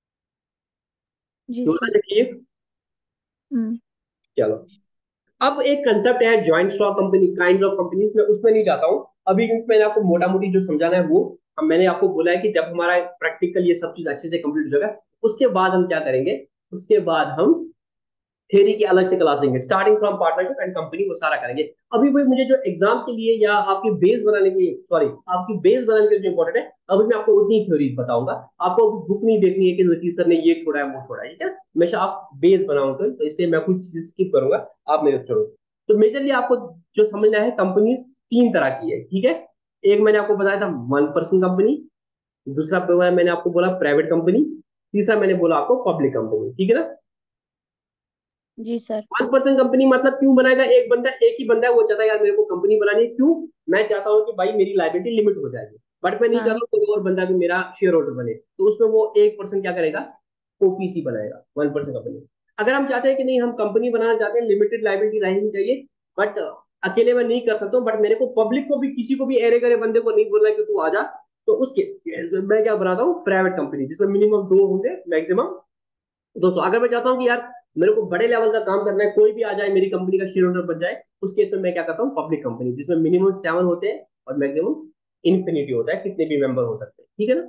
जी तो सर। ठीक, हम्म। चलो। अब एक कंसेप्ट है joint stock company, kind of company, मैं उसमें नहीं जाता हूँ अभी, क्योंकि मैंने आपको मोटा मोटी जो समझाना है वो, अब मैंने आपको बोला है कि जब हमारा प्रैक्टिकल ये सब चीज अच्छे से कंप्लीट हो जाएगा, उसके बाद हम क्या करेंगे, उसके बाद हम थ्योरी की अलग से क्लास देंगे, starting from partnership and company, वो सारा करेंगे। अभी कोई मुझे जो एग्जाम के लिए या आपकी बेस बनाने के लिए, सॉरी, आपकी बेस बनाने के लिए जो इंपॉर्टेंट है, अभी मैं आपको उतनी थ्योरी बताऊंगा। आपको अभी बुक नहीं देखनी है कि नीतीश सर ने ये छोड़ा है वो छोड़ा है, ठीक है। हमेशा आप बेस बनाओ, तो इसलिए मैं कुछ स्किप करूंगा, आप मेरे छोड़ो। तो मेजरली आपको जो समझना है, कंपनीज 3 तरह की है, ठीक है। एक मैंने आपको बताया था 1% कंपनी, दूसरा मैंने आपको बोला प्राइवेट कंपनी, तीसरा मैंने बोला आपको पब्लिक कंपनी, ठीक है ना। जी सर। 1% कंपनी मतलब क्यों बनाएगा एक बंदा, एक ही बंदा है, वो चाहता है यार मेरे को कंपनी बनानी है, क्यों, मैं चाहता हूँ कि भाई मेरी लाइबिलिटी लिमिट हो जाएगी, बट मैं नहीं हाँ। चाहता हूँ कोई और बंदा भी मेरा शेयर होल्डर बने, तो उसमें वो 1% क्या करेगा, ओपीसी बनाएगा, 1% कंपनी। अगर हम चाहते हैं कि नहीं, हम कंपनी बनाना चाहते हैं, लिमिटेड लाइबिलिटी रहनी चाहिए, बट अकेले मैं नहीं कर सकता हूँ, बट मेरे को पब्लिक को भी, किसी को भी एरे करे बंदे को नहीं बोलना है कि तू आ जा, तो उसके मैं क्या बनाता हूँ, प्राइवेट कंपनी, जिसमें मिनिमम 2 होंगे, मैक्सिमम 200। अगर मैं चाहता हूँ कि यार मेरे को बड़े लेवल का काम करना है, कोई भी आ जाए मेरी कंपनी का शेयर होल्डर बन जाए, उस केस में मैं क्या करता हूँ, पब्लिक कंपनी, जिसमें मिनिमम 7 होते हैं और मैक्सिमम इन्फिनिटी होता है, कितने भी मेंबर हो सकते हैं, ठीक है ना।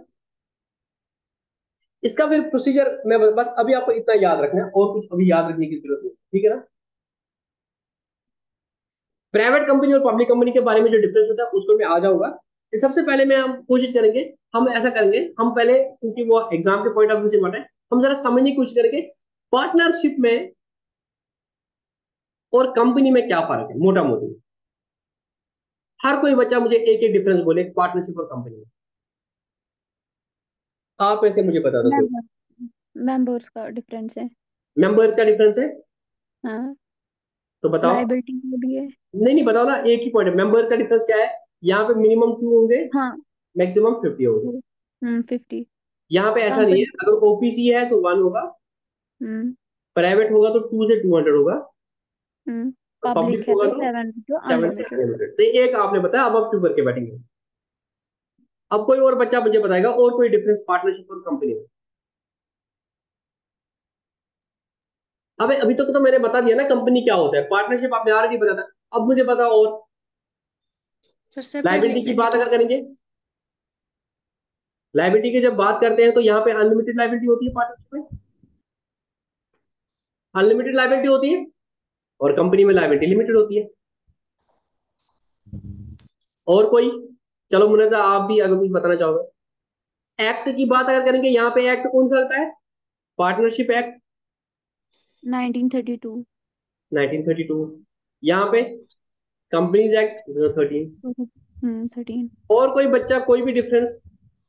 इसका फिर प्रोसीजर मैं बस अभी आपको इतना याद रखना है, और कुछ अभी याद रखने की जरूरत नहीं, ठीक है ना। प्राइवेट कंपनी और पब्लिक कंपनी के बारे में जो डिफरेंस होता है उसको मैं आ जाऊंगा। तो सबसे पहले मैं, हम कोशिश करेंगे, हम ऐसा करेंगे, हम पहले, क्योंकि वो एग्जाम के पॉइंट ऑफ व्यू से इम्पोर्टेंट है, हम जरा समझने की कोशिश करेंगे पार्टनरशिप में और कंपनी में क्या फर्क है, मोटा मोटी। हर कोई बच्चा मुझे एक एक डिफरेंस बोले पार्टनरशिप और कंपनी में। आप ऐसे मुझे बता दो कोई। मेंबर मेंबर्स का डिफरेंस है। मेंबर्स का डिफरेंस है, हाँ। तो बताओ। लाइबिलिटी में भी है। नहीं नहीं, बताओ ना, एक ही पॉइंट है, मेंबर्स का डिफरेंस क्या है। यहाँ पे मिनिमम 2 होंगे, हाँ। मैक्सिमम 50 होंगे। 50। यहाँ पे ऐसा नहीं है, कंपनी। अगर ओपीसी है तो 1 होगा, हम्म। प्राइवेट होगा तो 2 से 200 होगा, और पब्लिक पब्लिक है होगा तो तो 7 7 से अनलिमिटेड। अनलिमिटेड। तो एक आपने बताया, अब आप चुप करके बैठेंगे। अब कोई और बच्चा मुझे बताएगा और कोई डिफरेंस पार्टनरशिप और कंपनी में। अबे अभी तक तो मैंने बता दिया ना कंपनी क्या होता है, पार्टनरशिप आपने ऑलरेडी बताया था, अब मुझे बताओ और। सर सेपरेट लाइबिलिटी की बात एंटिटी। अगर करेंगे, लाइबिलिटी की जब बात करते हैं तो यहाँ पे अनलिमिटेड लाइबिलिटी होती है पार्टनरशिप में, अनलिमिटेड लाइबिलिटी होती है, और कंपनी में लाइबिलिटी लिमिटेड होती है। और कोई, चलो मुन्ना आप भी अगर कुछ बताना चाहोगे। एक्ट की बात अगर करेंगे, यहाँ पे एक्ट कौन सा आता है, पार्टनरशिप एक्ट 1932। 1932। यहाँ पे कंपनीज एक्ट 2013। 13। और कोई बच्चा, कोई भी डिफरेंस।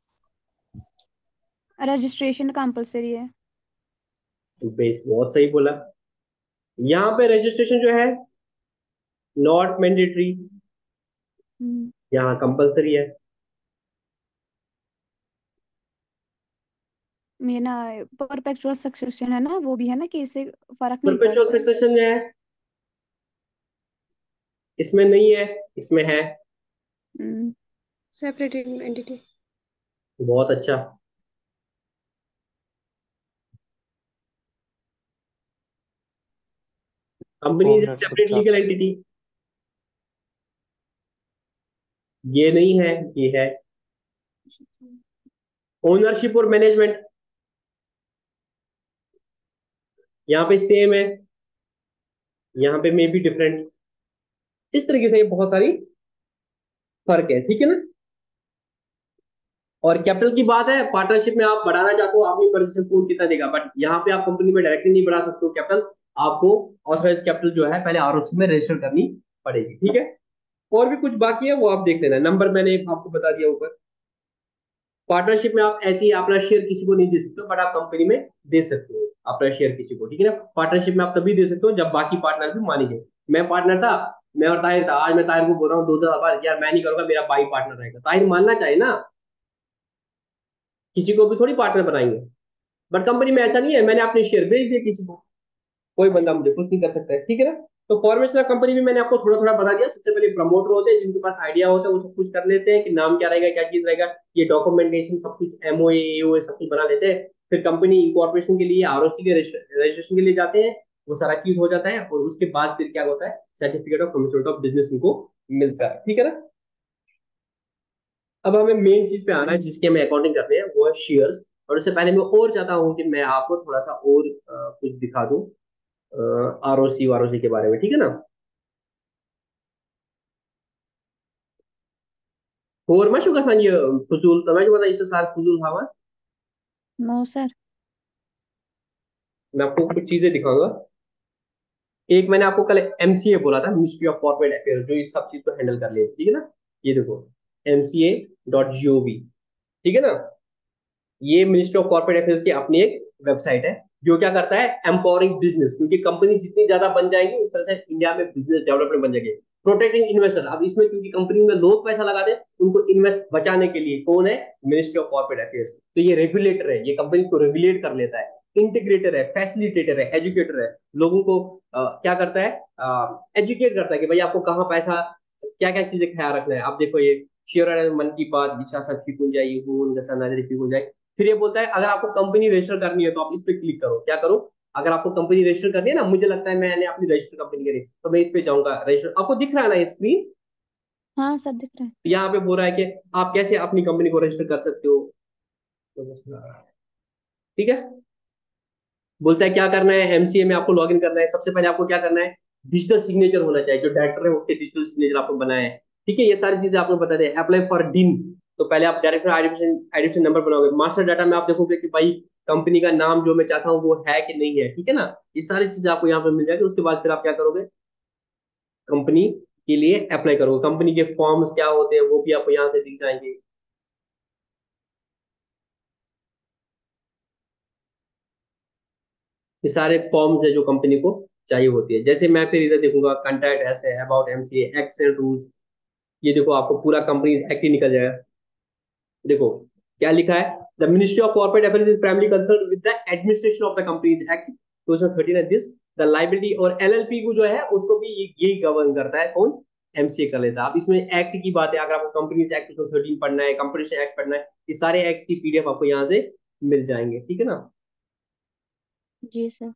रजिस्ट्रेशन कंपलसरी है। बेस बहुत सही बोला। यहाँ पे रजिस्ट्रेशन जो है नॉट मैंडेटरी, हम्म। यहाँ कंपलसरी है। ये ना, परपेचुअल सक्सेशन है ना, वो भी है ना कि इससे फर्क नहीं परपेचुअल पड़ता। सक्सेशन जो है इसमें नहीं है, इसमें है। हम्म। Separate entity. बहुत अच्छा। Company is ownership separate legal transfer. Entity, ये नहीं है, ये है। ओनरशिप और मैनेजमेंट यहाँ पे सेम है, यहाँ पे मे बी डिफरेंट। इस तरीके से ये बहुत सारी फर्क है, ठीक है ना। और कैपिटल की बात है, पार्टनरशिप में आप बढ़ाना चाहते हो, अपनी मर्जी से कौन कितना देगा, बट यहाँ पे आप कंपनी में डायरेक्टली नहीं बढ़ा सकते हो कैपिटल, आपको ऑथराइज कैपिटल जो है पहले आरओसी में रजिस्टर करनी पड़ेगी, ठीक है। और भी कुछ बाकी है वो आप देख लेना, नंबर मैंने आपको बता दिया ऊपर। पार्टनरशिप में आप ऐसे ही अपना शेयर किसी को नहीं दे सकते हो, बट आप कंपनी में दे सकते हो अपना शेयर किसी को, ठीक है ना। पार्टनरशिप में आप तभी दे सकते हो जब बाकी पार्टनर भी मानेंगे। मैं पार्टनर था, मैं और ताहिर था, आज मैं ताहिर को बोल रहा हूँ 2 साल बाद यार मैं नहीं करूंगा, मेरा भाई पार्टनर रहेगा, ताहिर मानना चाहिए ना, किसी को भी थोड़ी पार्टनर बनाएंगे। बट कंपनी में ऐसा नहीं है, मैंने अपने शेयर बेच दिए किसी को, कोई बंदा मुझे कुछ नहीं कर सकता है, ठीक है ना। तो फॉर्मेशन ऑफ कंपनी भी मैंने आपको थोड़ा थोड़ा बता दिया। सबसे पहले प्रमोटर होते हैं, जिनके पास आइडिया होता है, वो सब कुछ कर लेते हैं कि नाम क्या रहेगा, क्या चीज रहेगा, ये डॉक्यूमेंटेशन सब कुछ, एमओए एओए सब कुछ बना लेते हैं। फिर कंपनी इंकॉर्पोरेशन के लिए, आरओसी के रजिस्ट्रेशन के लिए जाते हैं, वो सारा चीज हो जाता है, और उसके बाद फिर क्या होता है, certificate of commitment of business उनको मिलता है, ठीक है ना। अब हमें मेन चीज पे आना है जिसकी हमें अकाउंटिंग करते हैं, वो है शेयर्स। और उससे पहले मैं और चाहता हूँ कि मैं आपको थोड़ा सा और कुछ दिखा दूं आरओसी वारओसी के बारे में, ठीक है ना। और मैं शुका सांग फजूल तमाश बता इससे सार फजूल हवा। No sir. मैं आपको कुछ चीजें दिखाऊंगा। एक मैंने आपको कल एमसीए बोला था, मिनिस्ट्री ऑफ कॉर्पोरेट अफेयर्स, जो इस सब चीज को हैंडल कर लेती, ठीक है ना। ये देखो, mca.gov, ठीक है ना। ये मिनिस्ट्री ऑफ कॉर्पोरेट अफेयर्स की अपनी एक वेबसाइट है, जो क्या करता है, एम्पावरिंग बिजनेस, क्योंकि कंपनी जितनी ज्यादा बन जाएंगी उस तरह से इंडिया में बिजनेस डेवलपमेंट बन जाएगी। प्रोटेक्टिंग इन्वेस्टर, अब इसमें क्योंकि कंपनी में लोग पैसा लगाते हैं, उनको इन्वेस्ट बचाने के लिए कौन है? Ministry of corporate affairs. तो ये रेगुलेटर है, ये कंपनी को रेगुलेट कर लेता है, इंटीग्रेटर है, फैसिलिटेटर है, एजुकेटर है, लोगों को क्या करता है, एजुकेट करता है कि भाई आपको कहाँ पैसा, क्या क्या चीजें ख्याल रखना है। आप देखो ये शिवराज मन की बात दिशा शक्ति कुंजाई हून गसा नजर की कुंजाई। फिर ये बोलता है अगर आपको कंपनी रजिस्टर करनी है तो आप इस पे क्लिक करो, क्या करो, अगर आपको कंपनी रजिस्टर करनी है ना, मुझे लगता है मैंने अपनी रजिस्टर कंपनी करी तो मैं इस पे जाऊंगा रजिस्टर, आपको दिख रहा है ना ये स्क्रीन? हाँ सब दिख रहा है। यहाँ पे बोल रहा है कि आप कैसे अपनी कंपनी को रजिस्टर कर सकते हो। ठीक है, बोलता है क्या करना है, एमसीए में आपको लॉगिन करना है, सबसे पहले आपको क्या करना है, डिजिटल सिग्नेचर होना चाहिए, जो डायरेक्टर है उसके डिजिटल सिग्नेचर आपको बनाए हैं। ठीक है, ये सारी चीजें आपको बता दें। अप्लाई फॉर डिन, तो पहले आप डायरेक्टर आइडेंटिफिकेशन आइडेंटिफिकेशन नंबर बनाओगे। मास्टर डाटा में आप देखोगे कि भाई कंपनी का नाम जो मैं चाहता हूँ वो है कि नहीं है, ठीक है ना, ये सारी चीजें आपको यहाँ पे मिल जाएगी। उसके बाद फिर आप क्या करोगे, कंपनी के लिए अप्लाई करोगे। कंपनी के फॉर्म्स क्या होते हैं वो भी आपको यहाँ से दिख जाएंगे। ये सारे फॉर्म्स है जो कंपनी को चाहिए होती है। जैसे मैं फिर इधर देखूंगा कंटैक्ट ऐसे about MCA acts and rules, ये देखो आपको पूरा कंपनी एक्ट ही निकल जाएगा। देखो क्या लिखा है, the ministry of corporate affairs is primary concern with the administration of the companies act 2013 and this the liability, और एलएलपी को जो है उसको भी यही गवर्न करता है, कौन? एमसीए कर लेता है। अब इसमें एक्ट की बात है, अगर आपको कंपनीज एक्ट 2013 पढ़ना है, कंपटीशन एक्ट पढ़ना है, ये सारे एक्ट की पीडीएफ आपको यहाँ से मिल जाएंगे, ठीक है ना। जी सर।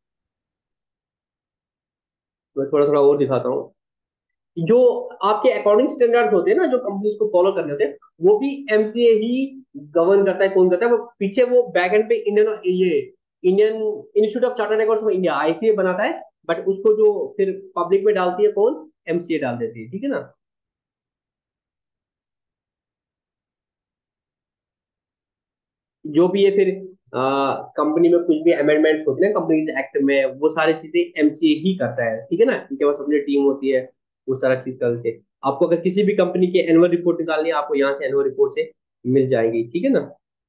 मैं थोड़ा थोड़ा और दिखाता हूँ। जो आपके अकॉर्डिंग स्टैंडर्ड्स होते हैं ना, जो कंपनीज को फॉलो करने होते हैं, वो भी एमसीए ही गवर्न करता है। कौन करता है वो? पीछे वो बैक एंड पे इंडियन, ये Indian institute of chartered accounts of India ICA बनाता है, बट उसको जो फिर पब्लिक में डालती है कौन? एमसीए डाल देती है, ठीक है ना। जो भी है फिर कंपनी में कुछ भी अमेंडमेंट्स होते हैं कंपनी एक्ट में, वो सारी चीजें एमसीए ही करता है, ठीक है ना। इनके पास अपनी टीम होती है, वो सारा चीज करते हैं। आपको अगर किसी भी कंपनी की एनुअल रिपोर्ट निकालनी है, आपको यहाँ से एनुअल रिपोर्ट से मिल जाएगी, ठीक है ना।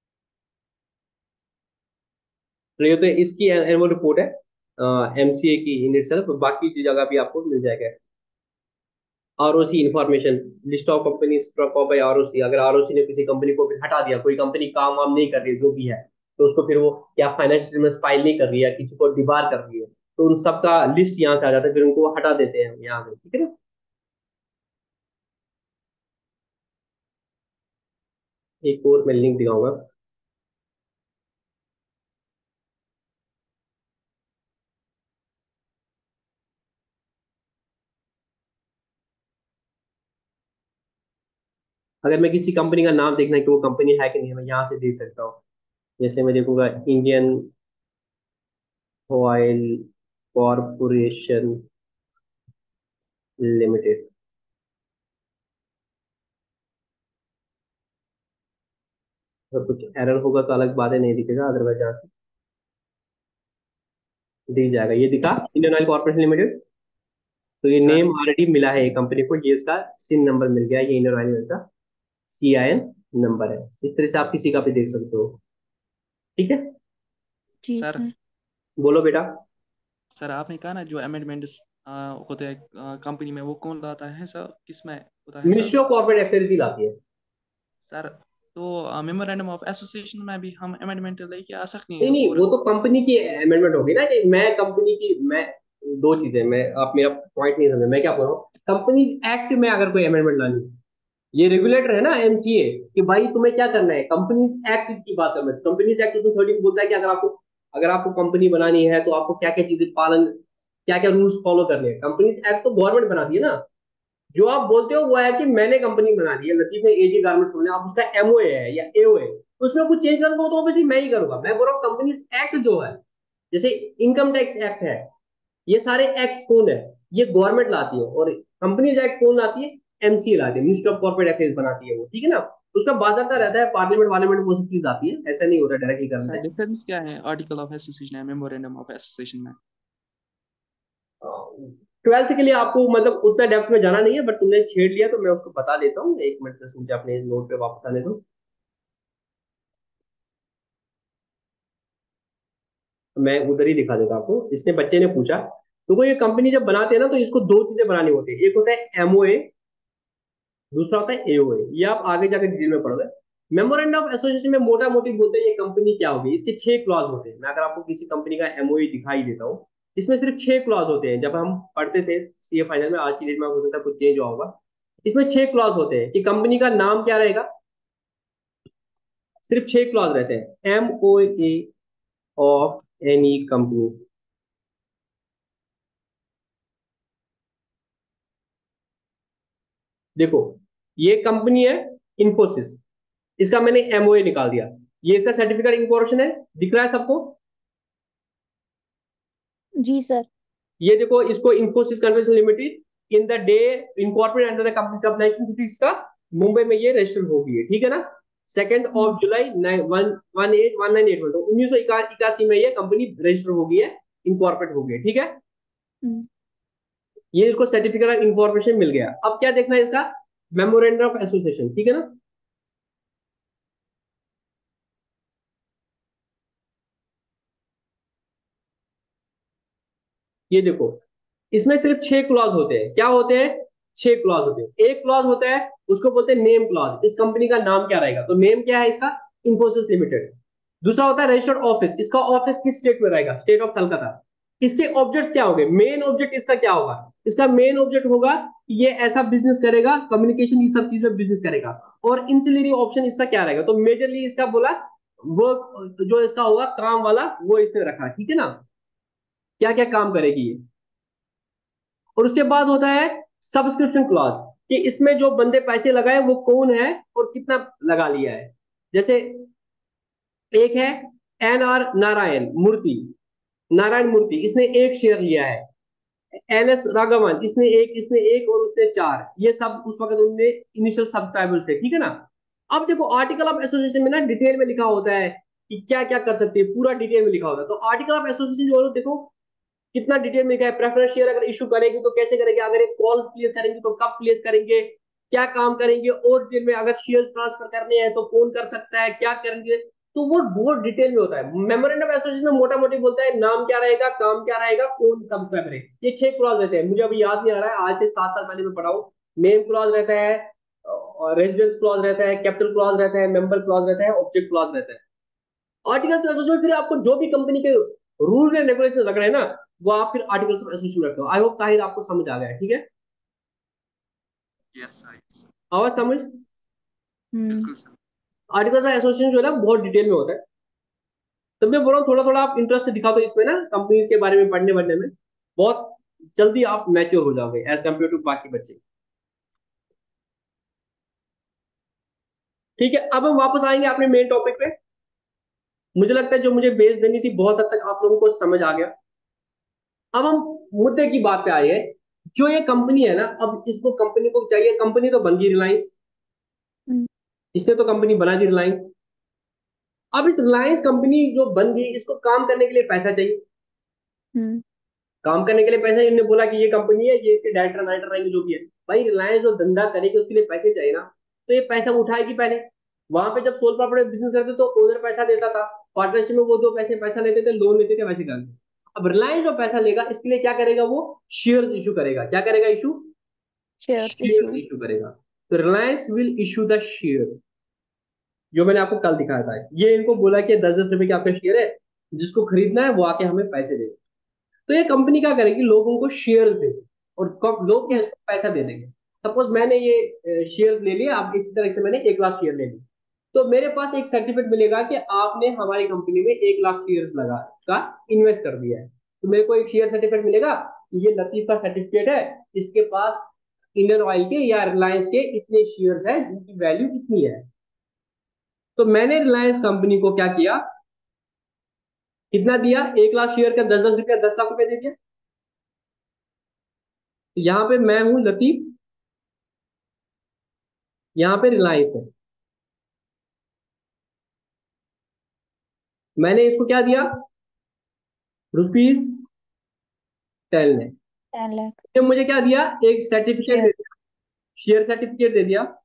तो ये तो इसकी एनुअल रिपोर्ट है एमसीए की इन इटसेल्फ, बाकी चीज जगह भी आपको मिल जाएगा। ROC information, list of company struck off by ROC, अगर आरओसी ने किसी कंपनी को फिर हटा दिया, कोई कंपनी काम वाम नहीं कर रही है जो भी है, तो उसको फिर वो क्या फाइनेंशियल स्टेटमेंट फाइल नहीं कर रही है, किसी को डिबार कर रही है, तो उन सबका लिस्ट यहाँ से आ जाता है, फिर उनको हटा देते हैं यहाँ से, ठीक है ना। एक और मैं लिंक दिखाऊंगा। अगर मैं किसी कंपनी का नाम देखना है कि वो कंपनी है कि नहीं, मैं यहाँ से देख सकता हूँ। जैसे मैं देखूंगा इंडियन ऑयल कॉरपोरेशन लिमिटेड, अगर कुछ एरर होगा तो अलग बात है, नहीं दिखेगा, अदरवाइज यहाँ से दिख जाएगा। ये दिखा इंडियन ऑयल कॉर्पोरेशन लिमिटेड, तो ये सर नेम ऑलरेडी मिला है ये कंपनी को, ये इसका सिन नंबर मिल गया, ये इंडियन ऑयल का सीआईएन नंबर है। इस तरह से आप किसी का भी देख सकते हो, ठीक है। जी सर सर। बोलो बेटा। सर आपने कहा ना जो अमेंडमेंट्स होते हैं कंपनी में, वो कौन लाता है सर, किसमें होता है sir? Ministry of corporate affairs ही लाती है। सर तो मेमोरेंडम ऑफ एसोसिएशन में भी हम अमेंडमेंट लेके आ सकते नहीं हैं नहीं, और? वो तो कंपनी की अमेंडमेंट होगी ना, कि मैं कंपनी की, मैं दो चीजें, मैं, आप मेरा पॉइंट नहीं समझे, मैं क्या बोल रहा हूँ, कंपनीज एक्ट में अगर कोई अमेंडमेंट लानी है, ये रेगुलेटर है ना एमसीए, कि भाई तुम्हें क्या करना है, कंपनीज एक्ट की बात करना है। कंपनीज एक्ट 2013 बोलता है कि अगर आपको कंपनी बनानी है तो आपको क्या क्या चीजें पालन, क्या क्या रूल्स फॉलो करने हैं। कंपनीज एक्ट तो गवर्नमेंट बनाती है ना। जो आप बोलते हो वो है कि मैंने कंपनी बना दी है, लतीफ ने एजी गारमेंट्स खोलने, आप उसका एमओए है या एओए है, उसमें कुछ चेंज करना हो तो ऑब्वियसली मैं ही करूंगा। मैं बोल रहा हूँ कंपनीज एक्ट जो है, जैसे इनकम टैक्स एक्ट है, ये सारे एक्ट कौन है, ये गवर्नमेंट लाती है। और कंपनीज एक्ट कौन लाती है? एमसीए लाती है, मिनिस्टर ऑफ कॉर्पोरेट अफेयर्स बनाती है वो, ठीक है ना। उसका बाध्यता रहता है पार्लियामेंट वार्लियामेंट, वो सब चीज आती है, ऐसा नहीं होता डायरेक्टली करना सर है। डिफरेंस क्या है आर्टिकल ऑफ एसोसिएशन है मेमोरेंडम ऑफ एसोसिएशन में? ट्वेल्थ के लिए आपको मतलब उतना डेप्थ में जाना नहीं है, बट तुमने छेड़ लिया तो मैं उसको बता देता हूँ। एक मिनट से मुझे अपने नोट पे वापस आने दो, मैं उधर ही दिखा देता आपको। इसने बच्चे ने पूछा, तो ये कंपनी जब बनाते हैं ना, तो इसको दो चीजें बनानी होती है। एक होता है एमओए, दूसरा होता है एओए, ये आप आगे जाकर डिटेल में पढ़ोगे। मेमोरेंडम ऑफ एसोसिएशन में मोटा मोटी बोलते हैं ये कंपनी क्या होगी, इसके 6 क्लॉज होते हैं। मैं अगर आपको किसी कंपनी का एमओयू दिखाई देता हूँ, इसमें सिर्फ 6 क्लॉज होते हैं। जब हम पढ़ते थे सीए फाइनल में, आज की डेट में हो सकता है कुछ चेंज हुआ होगा, इसमें 6 क्लॉज होते हैं कि कंपनी का नाम क्या रहेगा। सिर्फ 6 क्लॉज रहते हैं, एमओए ऑफ एनी कंपनी। देखो, ये कंपनी है इंफोसिस, इसका मैंने एमओए निकाल दिया, ये इसका सर्टिफिकेट इंकॉर्पोरेशन है, दिख रहा है सबको। जी सर। ये देखो, इसको Infosys convention limited in the day incorporate under the company of 1950 का मुंबई में ये रजिस्टर हो गई है, ठीक है ना। 2 जुलाई 18198 तो 1981 में ये कंपनी रजिस्टर हो गई है, इनकॉर्पोरेट हो गई है, ठीक है। हम्म, ये इसको सर्टिफिकेट ऑफ इंकॉर्पोरेशन मिल गया। अब क्या देखना है इसका, मेमोरेंडम ऑफ एसोसिएशन, ठीक है ना। ये देखो, इसमें सिर्फ 6 क्लॉज होते हैं। क्या होते हैं? 6 क्लॉज होते हैं। एक क्लॉज होता है उसको बोलते हैं नेम क्लॉज, इस कंपनी का नाम क्या रहेगा, तो नेम क्या है इसका, इंफोसिस लिमिटेड। दूसरा होता है रजिस्टर्ड ऑफिस, इसका ऑफिस किस स्टेट में रहेगा, स्टेट ऑफ कलकत्ता। इसके ऑब्जेक्ट्स क्या होंगे, मेन ऑब्जेक्ट इसका क्या होगा, इसका मेन ऑब्जेक्ट होगा कि ये ऐसा बिजनेस करेगा, कम्युनिकेशन ये सब चीज में बिजनेस करेगा। और इंसिलरी ऑप्शन इसका क्या रहेगा, तो मेजरली इसका बोला वर्क जो इसका होगा काम वाला, वो इसने रखा, ठीक है ना। क्या क्या काम करेगी ये। और उसके बाद होता है सब्सक्रिप्शन क्लॉज, कि इसमें जो बंदे पैसे लगाए वो कौन है और कितना लगा लिया है। जैसे एक है एन आर नारायण मूर्ति, नारायण मूर्ति, इसने 1 शेयर लिया है। एन एस राघवन, इसने एक और उसने 4, ये सब उस वक्त उनने इनिशियल सब्सक्राइबर्स थे, ठीक है ना। अब देखो आर्टिकल ऑफ एसोसिएशन में ना डिटेल में लिखा होता है कि क्या क्या कर सकते हैं, पूरा डिटेल में लिखा होता है। तो आर्टिकल ऑफ एसोसिएशन जो है देखो कितना डिटेल में क्या है, प्रेफरेंस शेयर अगर इशू करेंगे तो कैसे करेंगे, अगर एक कॉल्स प्लेस करेंगे तो कब प्लेस करेंगे, क्या काम करेंगे, और डिटेल में अगर शेयर ट्रांसफर करने हैं तो कौन कर सकता है, क्या करेंगे, तो वो बहुत डिटेल में होता है। मेमोरेंडम ऑफ एसोसिएशन में मोटा मोटी बोलता है नाम क्या रहेगा, काम क्या रहेगा, कौन सब्सक्राइब करेगा। ये 6 क्लॉज रहते हैं, मुझे अभी याद नहीं आ रहा है, आज से 7 साल पहले मैं पढ़ाऊँ। नेम क्लॉज रहता है, और रेजिडेंस क्लॉज रहता है, कैपिटल क्लॉज रहता है, मेंबर क्लॉज रहता है, ऑब्जेक्ट क्लॉज रहता है। आर्टिकल ऑफ एसोसिएशन फिर आपको जो भी कंपनी के रूल्स एंड रेगुलेशन लग रहे हैं ना, वो आप फिर आर्टिकल्स ऑफ एसोसिएशन में रखते हो। आई होप ताहिर आपको समझ आ गया है, ठीक है। यस सर, यस सर, आवाज समझ। हम्म। बिल्कुल सर। आर्टिकल्स ऑफ एसोसिएशन जो है ना बहुत डिटेल में होता है। तो मैं बोल रहा हूँ थोड़ा थोड़ा आप इंटरेस्ट दिखाओ तो इसमें ना, कंपनीज के बारे में पढ़ने बढ़ने में बहुत जल्दी आप मैच्योर हो जाओगे एज कम्पेयर टू बाकी बच्चे। ठीक है, अब हम वापस आएंगे अपने मेन टॉपिक पे। मुझे लगता है जो मुझे बेस देनी थी बहुत हद तक आप लोगों को समझ आ गया। अब हम मुद्दे की बात पे आए हैं। जो ये कंपनी है ना, अब इसको कंपनी को चाहिए, कंपनी तो बन गई रिलायंस, हम्म, इसने तो कंपनी बना दी रिलायंस। अब इस रिलायंस कंपनी जो बन गई, इसको काम करने के लिए पैसा चाहिए। हम्म, काम करने के लिए पैसा, इन्होंने बोला कि ये कंपनी है, ये इसके डायरेक्टर वाइटर रहेंगे जो भी है। भाई रिलायंस जो धंधा करेगी उसके लिए पैसे चाहिए ना, तो ये पैसा उठाएगी पहले। वहां पे जब सोल प्रॉपर्टी बिजनेस करते तो ओनर पैसा देता था, पार्टनरशिप में वो दो पैसे पैसा लेते थे, लोन लेते थे, वैसे करते। अब रिलायंस जो पैसा लेगा इसके लिए क्या करेगा, वो शेयर इशू करेगा। क्या करेगा, issue, shares issue. Share issue करेगा। तो Reliance will issue the share, जो मैंने आपको कल दिखाया था। ये इनको बोला कि 10-10 रुपए के आपके शेयर है, जिसको खरीदना है वो आके हमें पैसे दे। तो ये कंपनी क्या करेगी, लोगों को शेयर्स देगी, और लोग क्या इसको पैसा दे देंगे। सपोज मैंने ये शेयर्स ले लिए, आप इसी तरह से मैंने 1 लाख शेयर ले लिए, तो मेरे पास एक सर्टिफिकेट मिलेगा कि आपने हमारी कंपनी में 1 लाख शेयर्स लगा का इन्वेस्ट कर दिया है। तो मेरे को एक शेयर सर्टिफिकेट मिलेगा, ये लतीफ का सर्टिफिकेट है, इसके पास इंडियन ऑयल के या रिलायंस के इतने शेयर्स है जिनकी वैल्यू इतनी है। तो मैंने रिलायंस कंपनी को क्या किया, कितना दिया, 1 लाख शेयर का 10-10 रुपया, 10 लाख रुपया दे दिया। तो यहाँ पे मैं हूं लतीफ, यहाँ पे रिलायंस है। मैंने इसको क्या दिया, ₹10 ने। 10 लाख ये मुझे क्या दिया, एक सर्टिफिकेट शेयर। दे दिया, शेयर सर्टिफिकेट दे दिया,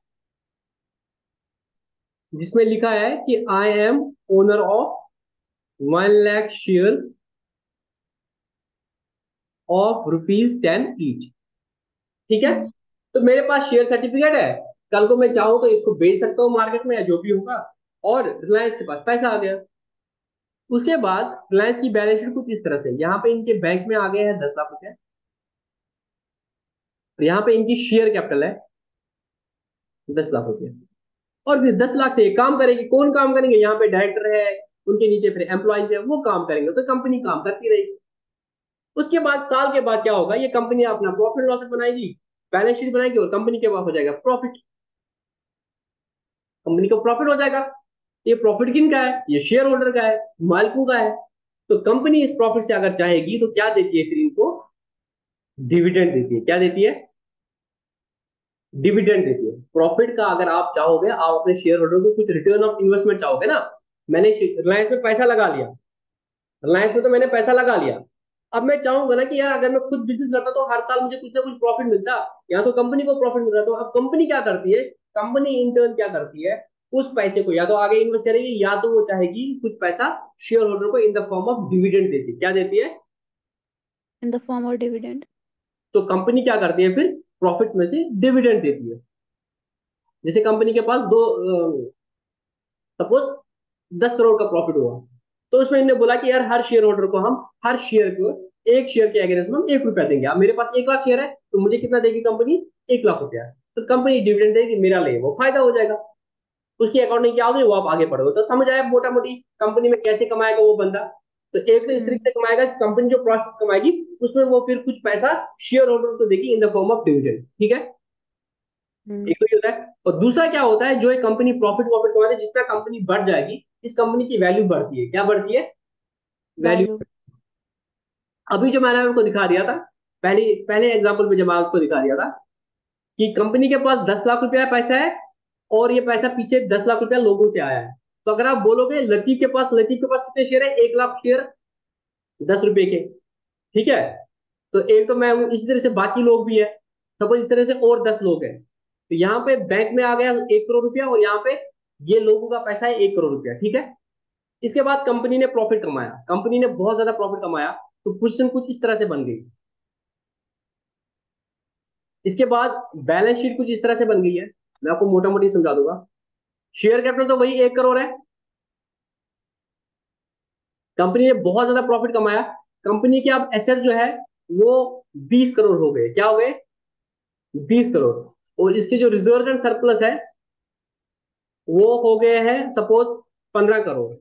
जिसमें लिखा है कि I am owner of 1 lakh share of ₹10 each. ठीक है, हम्म, तो मेरे पास शेयर सर्टिफिकेट है, कल को मैं चाहूँ तो इसको बेच सकता हूँ मार्केट में या जो भी होगा, और रिलायंस के पास पैसा आ गया। उसके बाद रिलायंस की बैलेंस शीट कुछ इस तरह से, यहाँ पे इनके बैंक में आ गए हैं 10 लाख रुपए, और यहाँ पे इनकी शेयर कैपिटल है 10 लाख रुपए। और फिर 10 लाख से ये काम करेगी, कौन काम करेंगे, यहाँ पे डायरेक्टर है, उनके नीचे फिर एम्प्लॉइज है, वो काम करेंगे, तो कंपनी काम करती रहेगी। उसके बाद साल के बाद क्या होगा, ये कंपनी अपना प्रॉफिट लॉस बनाएगी, बैलेंस शीट बनाएगी, और कंपनी के पास हो जाएगा प्रॉफिट, कंपनी को प्रॉफिट हो जाएगा। ये प्रॉफिट किन का है, ये शेयर होल्डर का है, मालिकों का है। तो कंपनी इस प्रॉफिट से अगर चाहेगी तो क्या देती है फिर इनको, डिविडेंड देती है। क्या देती है, डिविडेंड देती है। प्रॉफिट का अगर आप चाहोगे, आप अपने शेयर होल्डर को कुछ रिटर्न ऑफ इन्वेस्टमेंट चाहोगे ना, मैंने रिलायंस में पैसा लगा लिया, रिलायंस में तो मैंने पैसा लगा लिया, अब मैं चाहूंगा ना कि यार अगर मैं खुद बिजनेस करता तो हर साल मुझे कुछ ना कुछ प्रॉफिट मिलता, या तो कंपनी को प्रॉफिट मिल रहा, तो अब कंपनी क्या करती है, कंपनी इंटर्न क्या करती है, उस पैसे को या तो आगे इन्वेस्ट करेगी, या तो वो चाहेगी कुछ पैसा शेयर होल्डर को in the form of dividend देती है। क्या देती है, in the form of dividend. तो कंपनी क्या करती है फिर, प्रॉफिट में से डिविडेंड देती है। जैसे कंपनी के पास दो, सपोज 10 करोड़ का प्रॉफिट हुआ, तो उसमें इन्होंने बोला कि यार हर शेयर होल्डर को हम हर शेयर को, एक शेयर के अगेंस्ट में हम 1 रुपया देंगे। अब मेरे पास 1 लाख शेयर है, तो मुझे कितना देगी कंपनी, 1 लाख रुपया। तो कंपनी डिविडेंड देगी, मेरा ले वो फायदा हो जाएगा, उसकी अकाउंटिंग क्या होगी वो आप आगे पढ़ोगे तो समझ आया मोटा मोटी कंपनी में कैसे कमाएगा वो बंदा। तो एक तो इस तरीके से कमाएगा कि कंपनी जो प्रॉफिट कमाएगी उसमें वो फिर कुछ पैसा शेयर होल्डर को देगी in the form of dividend. ठीक है, एक तो ये होता है। और दूसरा क्या होता है, जो एक कंपनी प्रॉफिट प्रॉफिट कमाती है, जितना कंपनी बढ़ जाएगी इस कंपनी की वैल्यू बढ़ती है। क्या बढ़ती है, वैल्यू। वैल्यू। अभी जो मैंने आपको दिखा दिया था, पहले पहले एग्जांपल में जब मैं आपको दिखा दिया था कि कंपनी के पास 10 लाख रुपया पैसा है, और ये पैसा पीछे 10 लाख रुपया लोगों से आया है। तो अगर आप बोलोगे लतीफ के पास कितने शेयर है, 1 लाख शेयर 10 रुपए के, ठीक है। तो एक तो मैं हूं, इसी तरह से बाकी लोग भी है, सपोज इस तरह से और 10 लोग हैं, तो यहाँ पे बैंक में आ गया 1 करोड़ रुपया, और यहाँ पे ये लोगों का पैसा है 1 करोड़ रुपया, ठीक है। इसके बाद कंपनी ने प्रॉफिट कमाया, कंपनी ने बहुत ज्यादा प्रॉफिट कमाया, तो पोजीशन कुछ इस तरह से बन गई। इसके बाद बैलेंस शीट कुछ इस तरह से बन गई है, मैं आपको मोटा मोटी समझा दूंगा। शेयर कैपिटल तो वही 1 करोड़ है, कंपनी ने बहुत ज्यादा प्रॉफिट कमाया, कंपनी के अब एसेट जो है वो 20 करोड़ हो गए। क्या हो गए, 20 करोड़। और इसके जो रिजर्व एंड सरप्लस है वो हो गए हैं सपोज 15 करोड़,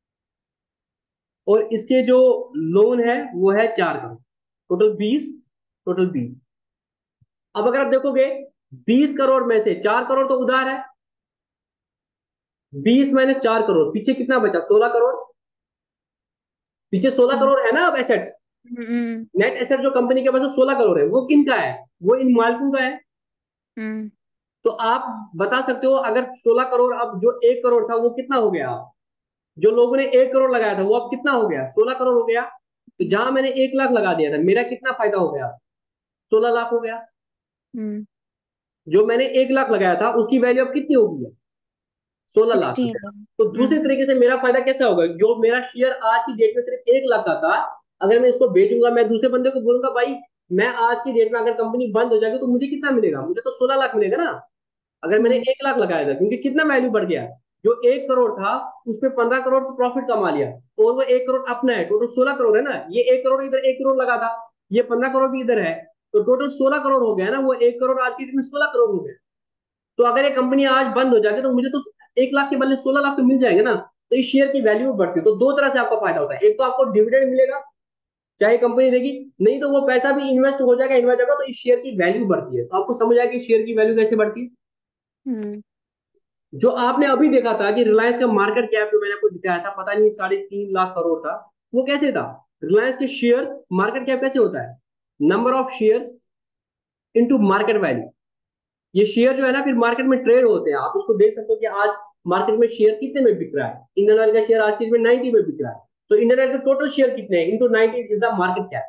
और इसके जो लोन है वो है 4 करोड़, टोटल 20, टोटल 20। अब अगर आप देखोगे 20 करोड़ में से 4 करोड़ तो उधार है, 20 - 4 करोड़, पीछे कितना बचा, 16 करोड़। पीछे 16 करोड़ है ना अब एसेट्स, हम्म। नेट एसेट जो कंपनी के पास 16 करोड़ है, वो किन का है, वो इन मालिकों का है। हम्म। तो आप बता सकते हो अगर 16 करोड़, अब जो 1 करोड़ था वो कितना हो गया, जो लोगों ने 1 करोड़ लगाया था वो अब कितना हो गया, 16 करोड़ हो गया। तो जहां मैंने 1 लाख लगा दिया था, मेरा कितना फायदा हो गया, 16 लाख हो गया। हम्म। जो मैंने 1 लाख लगाया था उसकी वैल्यू अब कितनी हो गई है, 16 लाख हो 16। गया। तो दूसरे तरीके से मेरा फायदा कैसा होगा, जो मेरा शेयर आज की डेट में सिर्फ 1 लाख का था, अगर मैं इसको बेचूंगा, मैं दूसरे बंदे को बोलूंगा भाई मैं आज की डेट में अगर कंपनी बंद हो जाएगी तो मुझे कितना मिलेगा, मुझे तो 16 लाख मिलेगा ना, अगर मैंने हम्म। 1 लाख लगाया था, क्योंकि कितना वैल्यू बढ़ गया, जो 1 करोड़ था उसमें 15 करोड़ प्रॉफिट कमा लिया, और वो 1 करोड़ अपना है, टोटल 16 करोड़ है ना, ये 1 करोड़ इधर 1 करोड़ लगा था, ये 15 करोड़ भी इधर है, तो टोटल 16 करोड़ हो गया ना, वो 1 करोड़ आज की डेट में 16 करोड़ हो गया। तो अगर ये कंपनी आज बंद हो जाती तो मुझे तो 1 लाख के बदले 16 लाख तो मिल जाएंगे ना। तो इस शेयर की वैल्यू बढ़ती है। तो दो तरह से आपका फायदा होता है, एक तो आपको डिविडेंड मिलेगा चाहे कंपनी देगी, नहीं तो वो पैसा भी इन्वेस्ट हो जाएगा, इन्वेस्ट होगा, तो इस शेयर की वैल्यू बढ़ती है। तो आपको समझ आया कि शेयर की वैल्यू कैसे बढ़ती है। हम्म। जो आपने अभी देखा था कि रिलायंस का मार्केट कैप जो मैंने आपको दिखाया था, पता नहीं 3.5 लाख करोड़ था, वो कैसे था, रिलायंस के शेयर मार्केट कैप कैसे होता है, number of shares into market value. ये शेयर जो है ना फिर मार्केट में ट्रेड होते हैं, आप उसको देख सकते हो कि आज मार्केट में शेयर कितने में बिक रहा है, इंडियन ऑयल का शेयर आज की डेट में 90 में बिक रहा है, तो इंडियन ऑयल के टोटल शेयर कितने हैं, into 90 is the market cap.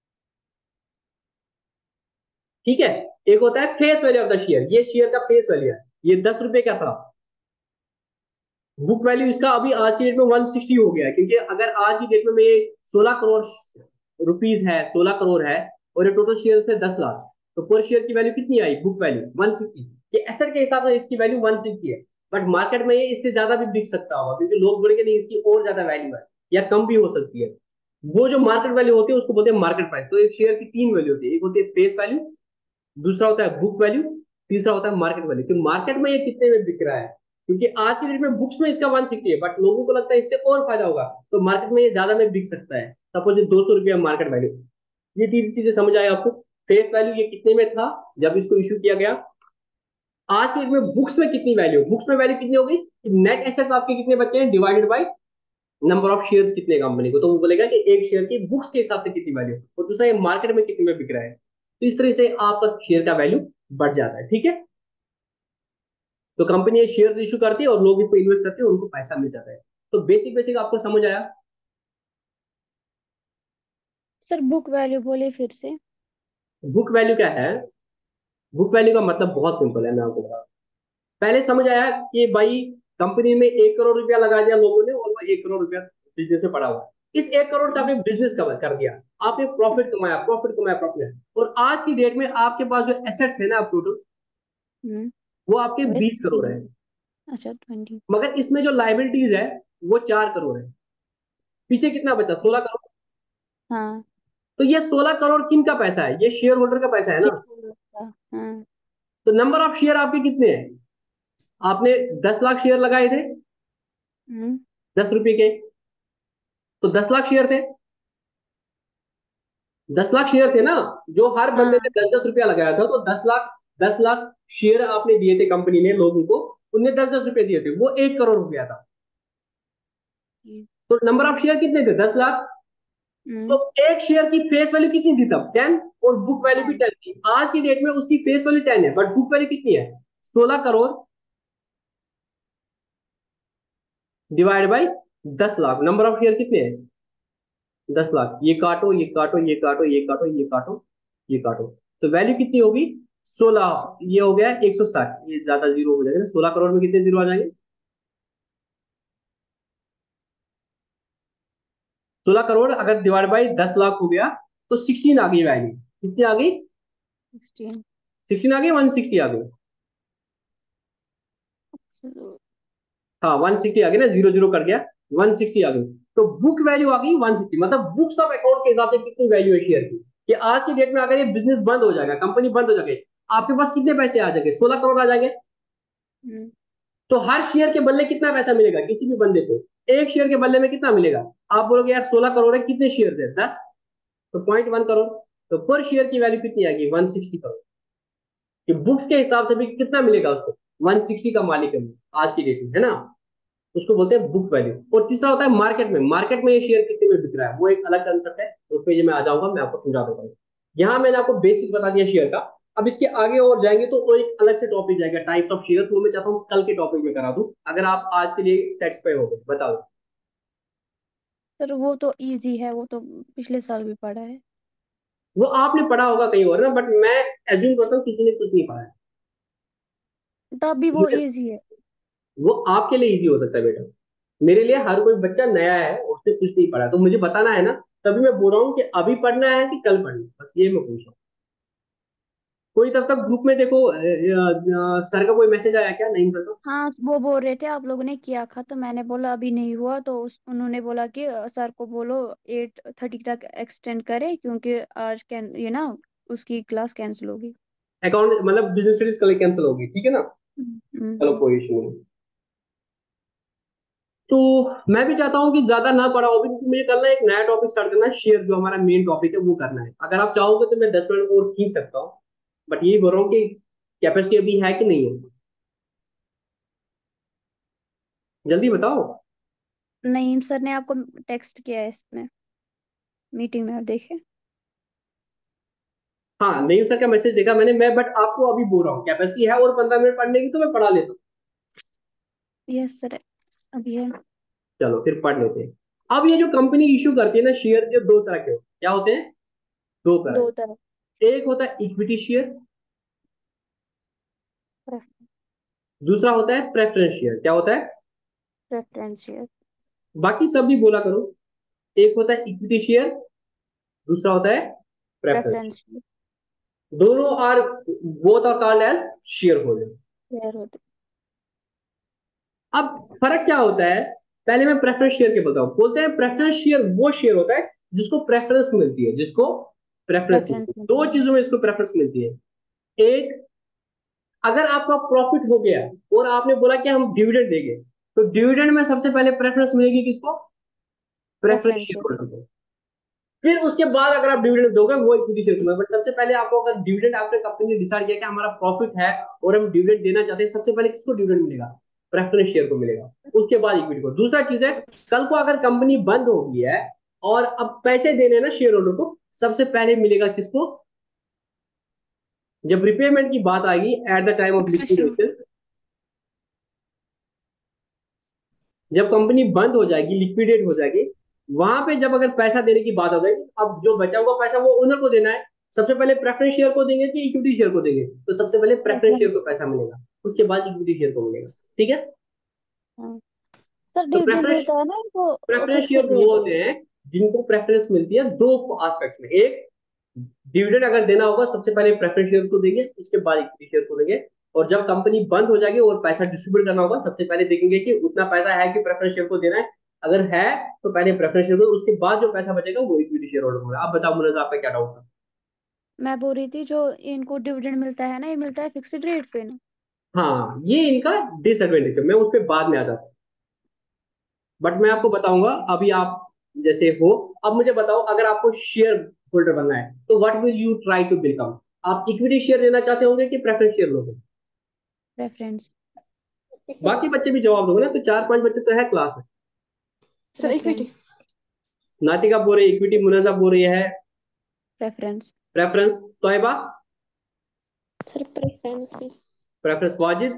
ठीक है, एक होता है face value of the share, ये शेयर का फेस वैल्यू है, ये 10 रुपए का था, बुक वैल्यू इसका अभी आज की डेट में 160 हो गया है, क्योंकि अगर आज की डेट में ये 16 करोड़ रुपीज है, 16 करोड़ है, और ये टोटल शेयर थे 10 लाख, तो पर शेयर की वैल्यू कितनी आई, बुक वैल्यू 160। कि एसेट के हिसाब से इसकी वैल्यू 160 है, बट मार्केट में ये इससे ज्यादा भी बिक सकता होगा, क्योंकि लोग बोलेंगे नहीं इसकी और ज्यादा वैल्यू है, या कम भी हो सकती है। वो जो मार्केट वैल्यू होती है उसको बोलते हैं मार्केट प्राइस। तो एक शेयर की तीन वैल्यू होती है, एक होती है फेस वैल्यू, दूसरा होता है बुक वैल्यू, तीसरा होता है मार्केट वैल्यू, कि मार्केट में ये कितने में बिक रहा है। क्योंकि आज की डेट में बुक्स में इसका 160 है, बट लोगों को लगता है इससे और फायदा होगा, तो मार्केट में ये ज्यादा में बिक सकता है। सपोज 200 रुपया मार्केट वैल्यू। ये तीन चीजें समझ आए आपको। फेस वैल्यू ये कितने में था जब इसको इशू किया गया। आज के डेट में बुक्स में कितनी वैल्यू, बुक्स में वैल्यू कितनी होगी, नेट एसेट्स आपके कितने बचे हैं divided by number of shares कितने कंपनी को, तो वो बोलेगा कि एक शेयर की बुक्स के हिसाब से कितनी वैल्यू, और दूसरा ये मार्केट में कितने में बिक रहा है। तो इस तरह से आपका शेयर का वैल्यू बढ़ जाता है। ठीक है, तो कंपनी ये शेयर्स इशू करती है और लोग इसको इन्वेस्ट करते हैं, उनको पैसा मिल जाता है। तो बेसिक बेसिक आपको समझ आया। सर बुक वैल्यू बोले फिर से। बुक वैल्यू क्या है? बुक वैल्यू का मतलब बहुत सिंपल है, मैं आपको बता। पहले समझ आया कि भाई कंपनी में 1 करोड़ रुपया लगा दिया लोगों ने, और वो 1 करोड़ रुपया बिजनेस में पड़ा हुआ है। इस 1 करोड़ से हम्म, आपने बिजनेस कर दिया, आपने प्रॉफिट कमाया, प्रॉफिट कमाया, प्रॉफिट। और आज की डेट में आपके पास जो एसेट्स है ना टोटल, हम्म, वो आपके वो 20 करोड़ है। अच्छा 20। मगर इसमें जो लाइबिलिटीज है वो 4 करोड़ है। पीछे कितना बचा? 16 करोड़। हाँ। तो ये 16 करोड़ किन का पैसा है? ये शेयर होल्डर का पैसा है ना। हाँ। तो नंबर ऑफ शेयर आपके कितने हैं? आपने 10 लाख शेयर लगाए थे, हम्म, 10 रुपए के, तो 10 लाख शेयर थे। 10 लाख शेयर थे ना, जो हर बंदे ने हाँ। 10-10 रुपया लगाया था, तो 10 लाख, 10 लाख शेयर आपने दिए थे कंपनी ने लोगों को, उनने 10-10 रुपए दिए थे, वो 1 करोड़ रुपया था। हम्म, तो नंबर ऑफ शेयर कितने थे? 10 लाख। तो एक शेयर की फेस वैल्यू कितनी थी तब? 10, और बुक वैल्यू भी हाँ। 10 थी। आज की डेट में उसकी फेस वैल्यू 10 है, बट बुक वैल्यू कितनी है? 16 crore divide by 10 lakh. Number of share कितने हैं? 10 लाख। ये काटो, ये काटो, ये काटो, ये काटो, ये काटो, ये काटो, तो वैल्यू कितनी होगी? 16। ये हो गया 160, ये ज्यादा जीरो हो जाएगा। 16 करोड़ में कितने जीरो आ जाएंगे? 16 करोड़ अगर डिवाइड बाई 10 लाख हो गया, तो 16 आ गई वैल्यू। कितनी आ गई? 16। 16 आ गई, 160 आ गई। हाँ 160 आ गई ना, जीरो जीरो कर गया, 160 आ गई। तो बुक वैल्यू आ गई 160, मतलब बुक्स ऑफ अकाउंट के हिसाब से कितनी वैल्यू है शेयर की। कि आज की डेट में अगर ये बिजनेस बंद हो जाएगा, कंपनी बंद हो जाएगी, आपके पास कितने पैसे आ जाएंगे? 16 करोड़ आ जाएंगे। हम्म, तो हर शेयर के बदले कितना पैसा मिलेगा किसी भी बंदे को? एक शेयर के बदले में कितना मिलेगा? आप बोलोगे यार 16 करोड़ है, कितने शेयर है? 10, तो 0.1 करोड़। तो पर शेयर की वैल्यू कितनी आएगी? 160 करोड़। कि बुक्स के हिसाब से भी कितना मिलेगा उसको? 160 का मालिक है वो, आज की डेट में, है ना। उसको बोलते हैं बुक वैल्यू। और तीसरा होता है मार्केट में। मार्केट में ये शेयर कितने में बिक रहा है, वो एक अलग कंसेप्ट है, उसमें ये मैं आ जाऊंगा, मैं आपको समझा देता हूँ। यहाँ मैंने आपको बेसिक बता दिया शेयर का। अब इसके आगे और जाएंगे तो वो एक अलग से टॉपिक जाएगा, टाइप्स ऑफ शेयर, वो मैं चाहता हूँ कल के टॉपिक में करा दूं, अगर आप आज के लिए सेटिस्फाई हो गए। बताओ। सर वो तो इजी है, वो तो पिछले साल भी पढ़ा है। वो आपने पढ़ा होगा कहीं और ना, बट मैं एज्यूम करता हूँ किसी ने कुछ नहीं पढ़ा है। तब भी वो इजी है। वो आपके लिए इजी हो सकता है बेटा, मेरे लिए हर कोई बच्चा नया है, उसने कुछ नहीं पढ़ा, तो मुझे बताना है ना। तभी मैं बोल रहा हूँ कि अभी पढ़ना है कि कल पढ़ना है, बस ये मैं पूछ रहा हूँ। कोई तब तक ग्रुप में देखो, सर का कोई मैसेज आया क्या? नहीं सर का। हाँ वो बोल रहे थे आप लोगों ने किया था, तो मैंने बोला अभी नहीं हुआ, तो उन्होंने बोला कि सर को बोलो 8:30 तक एक्सटेंड करे, क्योंकि आज ये ना उसकी क्लास कैंसिल होगी। अकाउंट मतलब बिजनेस स्टडीज कल कैंसिल होगी, ठीक है ना। हम्म। चलो कोई इशू नहीं। तो मैं भी चाहता हूँ कि ज्यादा ना पढ़ा हो भी, क्योंकि मुझे कल ना एक नया टॉपिक स्टार्ट करना है, शेयर जो हमारा मेन टॉपिक है वो करना है। अगर आप चाहोगे तो मैं 10 मिनट और खींच सकता हूँ, बट यही बोल रहा हूँ कि कैपेसिटी अभी है कि नहीं है, जल्दी बताओ। नईम सर ने आपको टेक्स्ट किया है इसमें, मीटिंग में, आप देखे। हाँ नहीं सर का मैसेज देखा मैंने, मैं बट आपको अभी बोल रहा हूँ कैपेसिटी है और 15 मिनट पढ़ने की, तो मैं पढ़ा लेता हूँ। यस सर, अभी है। चलो फिर पढ़ लेते हैं। अब ये जो कंपनी इशू करती है ना शेयर, के दो तरह के क्या होते हैं? दो दो तरह। तरफ। एक होता है इक्विटी शेयर, दूसरा होता है प्रेफरेंस शेयर। क्या होता है? Preference share. बाकी सब भी बोला करो। एक होता है इक्विटी शेयर, दूसरा होता है प्रेफरेंस। Preference share. दोनों are both are called as share holder. Share होते। अब फर्क क्या होता है, पहले मैं प्रेफरेंस शेयर के बताऊं। बोलते हैं प्रेफरेंस शेयर वो शेयर होता है जिसको प्रेफरेंस मिलती है, जिसको प्रेफरेंस प्रेफरेंस मिलती है। मिलती दो है। चीजों में इसको प्रेफरेंस मिलती है। एक, अगर आपका प्रॉफिट हो गया और आपने बोला कि हम डिविडेंड देंगे, तो डिविडेंड में सबसे पहले प्रेफरेंस मिलेगी किसको? Preference preference share share. Holder को। फिर उसके बाद अगर आप डिविडेंड दोगे वो इक्विटी शेयर को। बट सबसे पहले आपको, अगर डिविडेंड आपने कंपनी ने डिसाइड किया कि हमारा प्रॉफिट है और हम डिविडेंड देना चाहते हैं, सबसे पहले किसको डिविडेंड मिलेगा? प्रेफरेंस शेयर को मिलेगा। उसके बाद इक्विटी को। दूसरा चीज है, कल को अगर कंपनी बंद हो गई है और अब पैसे देने हैं ना शेयर होल्डर को, सबसे पहले मिलेगा किसको? जब रिपेमेंट की बात आएगी at the time of preferential. Liquidation, जब कंपनी बंद हो जाएगी, लिक्विडेट हो जाएगी, वहां पे जब अगर पैसा देने की बात हो जाएगी, अब जो बचा हुआ पैसा वो ओनर को देना है। सबसे पहले प्रेफरेंस शेयर को देंगे कि इक्विटी शेयर को देंगे? तो सबसे पहले प्रेफरेंस शेयर प्रेफरेंस। को पैसा मिलेगा, उसके बाद इक्विटी शेयर को मिलेगा। ठीक है। हाँ सर, तो डिविडेंड प्रेफरेंस मिलता है ना इनको प्रेफरेंस शेयर फिक्स्ड वो रेट पे। होते हैं जिनको प्रेफरेंस मिलती है दो एस्पेक्ट्स में। एक, डिविडेंड अगर देना होगा सबसे पहले प्रेफरेंस शेयर को देंगे, उसके बाद इक्विटी शेयर को देंगे। और जब कंपनी बंद हो जाएगी और पैसा डिस्ट्रीब्यूट करना होगा, सबसे पहले देखेंगे कि उतना पैसा है कि प्रेफरेंस शेयर को देना है। अगर है तो पहले प्रेफरेंस शेयर को, उसके बाद जो पैसा बचेगा वो इक्विटी शेयर होल्डर को मिलेगा। आप बताओ मुझे, आपका क्या डाउट था? मैं बोल रही थी जो इनको डिविडेंड मिलता है ना, ये मिलता है फिक्स्ड रेट पे ना। हाँ, ये इनका डिसएडवांटेज है, मैं उस पर बाद में आ जाता हूँ। बट मैं आपको बताऊंगा, अभी आप जैसे हो। अब मुझे बताओ, अगर आपको शेयर होल्डर बनना है तो what will you try to become? आप इक्विटी शेयर लेना चाहते होंगे कि प्रेफरेंस शेयर लोगे? प्रेफरेंस। बाकी बच्चे भी जवाब दोगे ना, तो चार पांच बच्चे तो है क्लास में। Sir equity. प्रेफरेंस। नातिका बोल रही है इक्विटी, मुनाजा बोल रही है preference. Preference, Toiba sir preference. Preference, Wajid,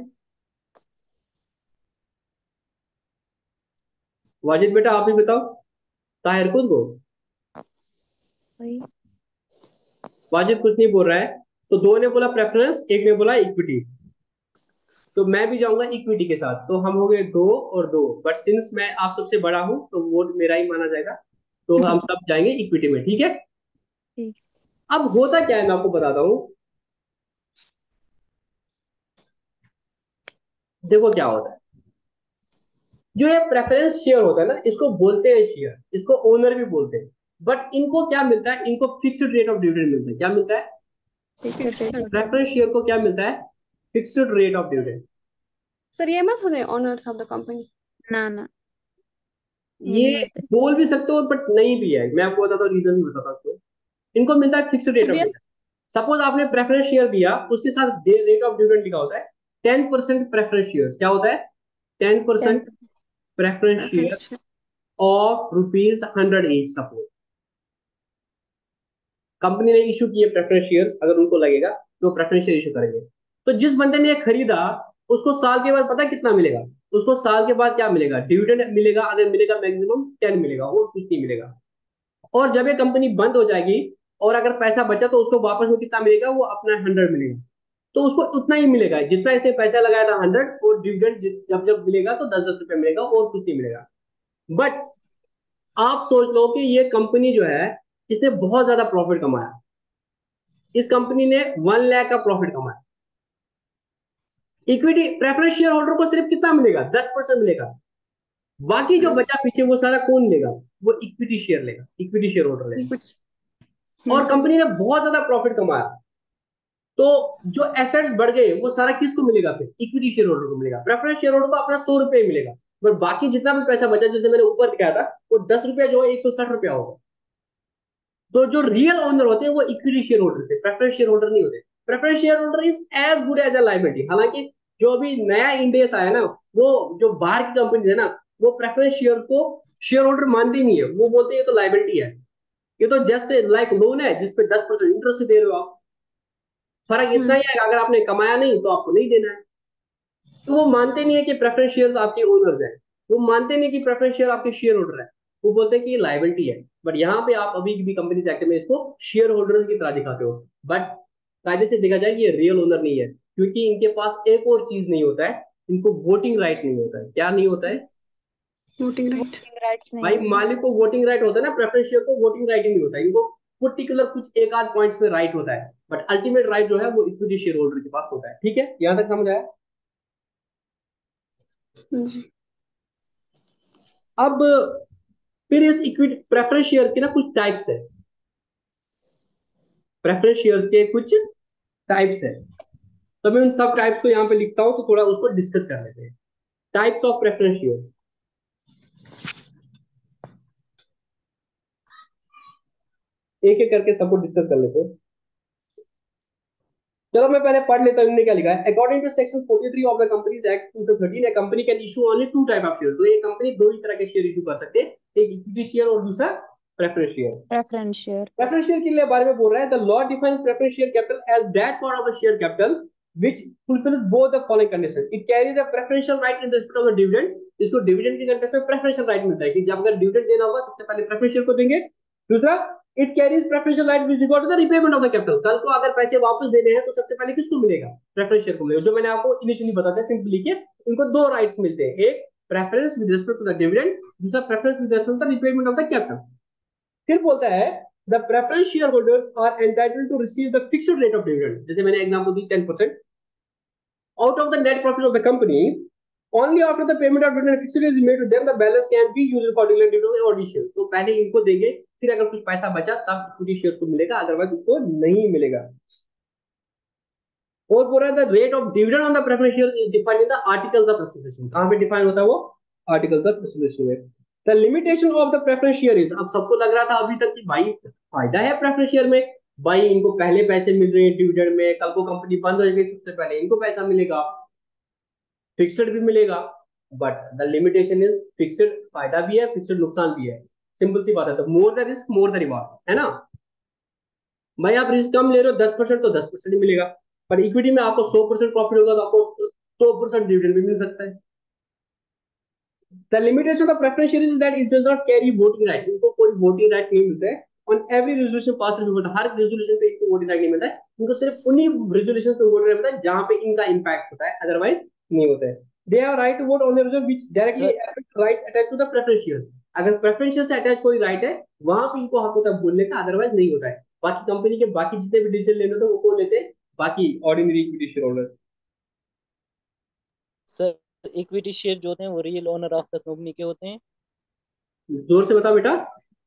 Wajid बेटा आप भी बताओ। ताहिर खुद को, वही। वाजिद कुछ नहीं बोल रहा है। तो दो ने बोला प्रेफरेंस, एक ने बोला इक्विटी। तो मैं भी जाऊंगा इक्विटी के साथ, तो हम हो गए दो और दो। बट सिंस मैं आप सबसे बड़ा हूं तो वोट मेरा ही माना जाएगा, तो हम सब जाएंगे इक्विटी में। ठीक है। ठीक। अब होता क्या है मैं आपको बताता हूँ। देखो क्या होता है, जो ये प्रेफरेंस शेयर होता है ना, इसको बोलते हैं शेयर, इसको ओनर भी बोलते हैं। बट इनको क्या मिलता है? इनको फिक्स्ड रेट ऑफ डिविडेंड मिलता है। क्या मिलता है? Fixed rate fixed. Of preference share को क्या मिलता है? Fixed rate of dividend. Sir ये मत होते ओनर्स ऑफ द कंपनी। ना ना, ये ये नहीं होते। बोल भी सकते हो बट नहीं भी है। मैं आपको बताता हूँ, रीजन भी बताता हूँ। इनको मिलता है fixed sir rate of BS. Dividend. Suppose आपने प्रेफरेंस शेयर दिया, उसके साथ रेट ऑफ डिविडेंड लिखा होता है 10% प्रेफरेंस शेयर। क्या होता है? 10। 10% preference share preference. Of ₹100 each. Suppose company ने इशू किए प्रेफरेंस शेयर्स, अगर उनको लगेगा तो प्रेफरेंस शेयर इशू करेंगे। तो जिस बंदे ने ये खरीदा, उसको साल के बाद पता कितना मिलेगा? उसको साल के बाद क्या मिलेगा? डिविडेंड मिलेगा। अगर मिलेगा मैक्सिमम 10 मिलेगा, और कुछ नहीं मिलेगा। और जब ये कंपनी बंद हो जाएगी और अगर पैसा बचा तो उसको वापस में कितना मिलेगा? वो अपना 100 मिलेगा। तो उसको उतना ही मिलेगा जितना इसने पैसा लगाया था 100, और डिविडेंड जब जब मिलेगा तो 10-10 रुपए मिलेगा, और कुछ नहीं मिलेगा। बट आप सोच लो कि ये कंपनी जो है, इसने बहुत ज्यादा प्रॉफिट कमाया। इस कंपनी ने 1 लाख का प्रॉफिट कमाया। इक्विटी प्रेफरेंस शेयर होल्डर को सिर्फ कितना मिलेगा? 10% मिलेगा। बाकी जो बचा पीछे वो सारा कौन लेगा? वो इक्विटी शेयर लेगा, इक्विटी शेयर होल्डर लेगा। कुछ। और कंपनी ने बहुत ज्यादा प्रॉफिट कमाया, तो जो एसेट्स बढ़ गए वो सारा किसको मिलेगा? फिर इक्विटी शेयर होल्डर को मिलेगा। प्रेफरेंस शेयर होल्डर को अपना 100 रुपये मिलेगा। पर बाकी जितना भी पैसा बचा, जैसे मैंने ऊपर दिखाया था, वो 10 रुपया जो है 160 रुपया होगा। तो जो रियल ओनर होते हैं वो इक्विटी शेयर होल्डर थे, प्रेफरेंस शेयर होल्डर नहीं होते। Preference share holder is as good as a liability. हालांकि जो अभी नया इंडेस आया ना, वो जो बाहर की कंपनी है ना, वो प्रेफरेंस शेयर को शेयर होल्डर मानती नहीं है। वो बोलते हैं ये तो लाइबिलिटी है, ये तो जस्ट लाइक लोन है जिसपे 10% इंटरेस्ट दे रहे हो आप। फर्क इतना ही है, अगर आपने कमाया नहीं तो आपको नहीं देना है। तो वो मानते नहीं है कि प्रेफरेंस शेयर आपके ओनर्स हैं। वो मानते नहीं कि प्रेफरेंस शेयर आपके शेयर होल्डर है। वो बोलते हैं कि ये लाइबिलिटी है। बट यहाँ पे आप अभी भी कंपनी एक्ट में इसको शेयर होल्डर्स की तरह दिखाते हो। बट कायदे से देखा जाए ये रियल ओनर नहीं है, क्योंकि इनके पास एक और चीज नहीं होता है, इनको वोटिंग राइट नहीं होता है। क्या नहीं होता है? Voting right. वोटिंग राइट्स नहीं भाई होते। मालिक को वोटिंग राइट होता है ना, प्रेफरेंस शेयर को वोटिंग राइट ही नहीं होता है। इनको पर्टिकुलर कुछ एक आध पॉइंट्स में राइट होता है, बट अल्टीमेट राइट जो है वो इक्विटी शेयर होल्डर के पास होता है। ठीक है, यहाँ तक समझ आया? जी। अब फिर इस इक्विटी प्रेफरेंस शेयर के ना कुछ टाइप्स है, प्रेफरेंस शेयर्स के कुछ टाइप्स है, तो मैं उन सब टाइप्स को यहाँ पे लिखता हूँ, तो थोड़ा उसको डिस्कस कर लेते हैं। टाइप्स ऑफ प्रेफरेंस शेयर्स, एक एक करके सबको डिस्कस कर लेते हैं। चलो मैं पहले पढ़ लेता हूँ इन्होंने क्या लिखा है। According to section 43 of the companies act 2013, a company can issue only two type of share. तो एक कंपनी दो ही तरह के शेयर इशू कर सकते हैं, एक इक्विटी शेयर और दूसरा preference share. Preference share. Preference share के लिए बारे में बोल रहा है, the law defines preference share capital as that part of the share capital which fulfills both the following conditions. It carries a preferential right in respect of the dividend. इसको dividend के context में preferential right मिलता है कि जब अगर dividend देना होगा सबसे पहले प्रेफरेंस शेयर को देंगे। दूसरा, it carries preferential right with regard to the repayment of the capital. कल को अगर पैसे वापस देने हैं तो सबसे पहले किसको मिलेगा? प्रेफरेंस शेयर को मिलेगा। जो मैंने आपको इनिशियली बताया सिंपली कि इनको दो राइट्स मिलते हैं, एक preference with respect to the dividend, दूसरा preference with respect to the repayment of the capital. फिर बोलता है the preference share holders are entitled to receive the fixed rate of dividend. जैसे मैंने एग्जांपल दी 10% out of the net profit of the company. Only after the payment of dividend fixed is made to them, the balance can be used for dividend or addition. तो पहले इनको देंगे, फिर अगर कुछ पैसा बचा तब इक्विटी शेयर को मिलेगा, अदरवाइज उसको नहीं मिलेगा। और बोल रहा है the rate of dividend on the preference share is defined in the articles of association. कहां पे डिफाइन होता है वो? आर्टिकल्स ऑफ एसोसिएशन में। The limitation of the preference share is, अब सबको लग रहा था अभी तक कि भाई फायदा है प्रेफरेंस शेयर में, भाई इनको पहले पैसे मिल रहे हैं डिविडेंड में, कल को कंपनी बंद हो जाएगी सबसे पहले इनको पैसा मिलेगा, फिक्स्ड भी मिलेगा। But the limitation is fixed फायदा भी है, फिक्स्ड नुकसान भी है। सिंपल सी बात है, तो more the risk more the reward, है ना। भाई आप रिस्क कम ले रहे हो 10%, तो 10% ही मिलेगा, पर इक्विटी में आपको 100% प्रॉफिट होगा तो आपको 100% डिविडेंड भी मिल सकता है। The limitation of preference share is that it does not carry voting right. इनको कोई वोटिंग राइट नहीं मिलता है ऑन एवरी रेजोल्यूशन पास, हर रेजोल्यूशन पे इनको वोटिंग राइट नहीं मिलता है। इनको सिर्फ उन्हीं रेजोल्यूशन पे वोटिंग राइट मिलता है जहां पे इनका इंपैक्ट होता है, अदरवाइज नहीं होता है। They have right to vote on the resolution which directly sir affect rights attached to the preference share. अगर प्रेफरेंस शेयर से अटैच कोई राइट है वहां पे इनको हक होता है बोलने का, अदरवाइज नहीं होता है। बाकी कंपनी के बाकी जितने भी डिसीजन लेने होते हैं वो कौन लेते हैं? बाकी ordinary equity share holder. Sir equity share जो होते हैं वो real owner of the company के होते हैं। जोर से बता बेटा।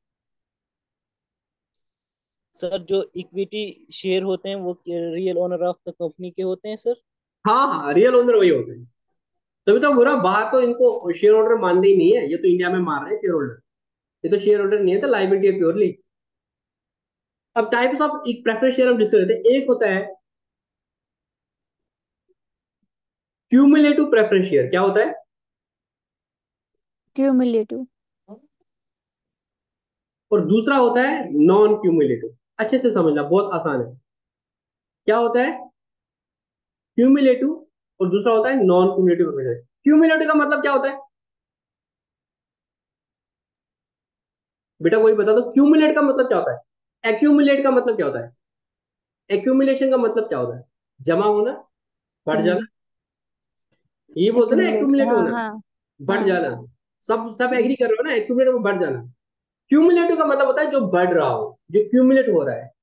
सर जो इक्विटी शेयर होते हैं वो real owner of the company के होते हैं सर। हाँ हाँ, रियल ओनर वही होते हैं। तभी तो बुरा, बाहर तो इनको शेयर होल्डर मानते ही नहीं है, ये तो इंडिया में मान रहे हैं शेयर होल्डर। ये तो शेयर होल्डर नहीं है, तो लाइबिलिटी है प्योरली। अब टाइप्स ऑफ एक प्रेफरेंस शेयर हम डिस्कस करते हैं। एक होता है क्यूमुलेटिव प्रेफरेंस शेयर। क्या होता है? क्यूमुलेटिव। और दूसरा होता है नॉन क्यूमुलेटिव। अच्छे से समझना, बहुत आसान है। क्या होता है? क्यूमुलेटिव और दूसरा होता है non cumulative preference share. Cumulative का मतलब क्या होता है बेटा? कोई बता दो, क्यूमुलेट का मतलब क्या होता है? एक्यूमुलेट का मतलब क्या होता है? एक्यूमुलेशन का मतलब क्या होता है? जमा होना, बढ़ जाना। ये बोलते हैं ना एक्यूमुलेट, एक्यूमुलेट हाँ होना, हाँ बढ़ हाँ। जाना। सब एग्री कर रहे हो ना, एक्यूमुलेट में बढ़ जाना। क्यूमुलेटिव का मतलब होता है जो बढ़ रहा हो, जो क्यूमुलेट हो रहा है।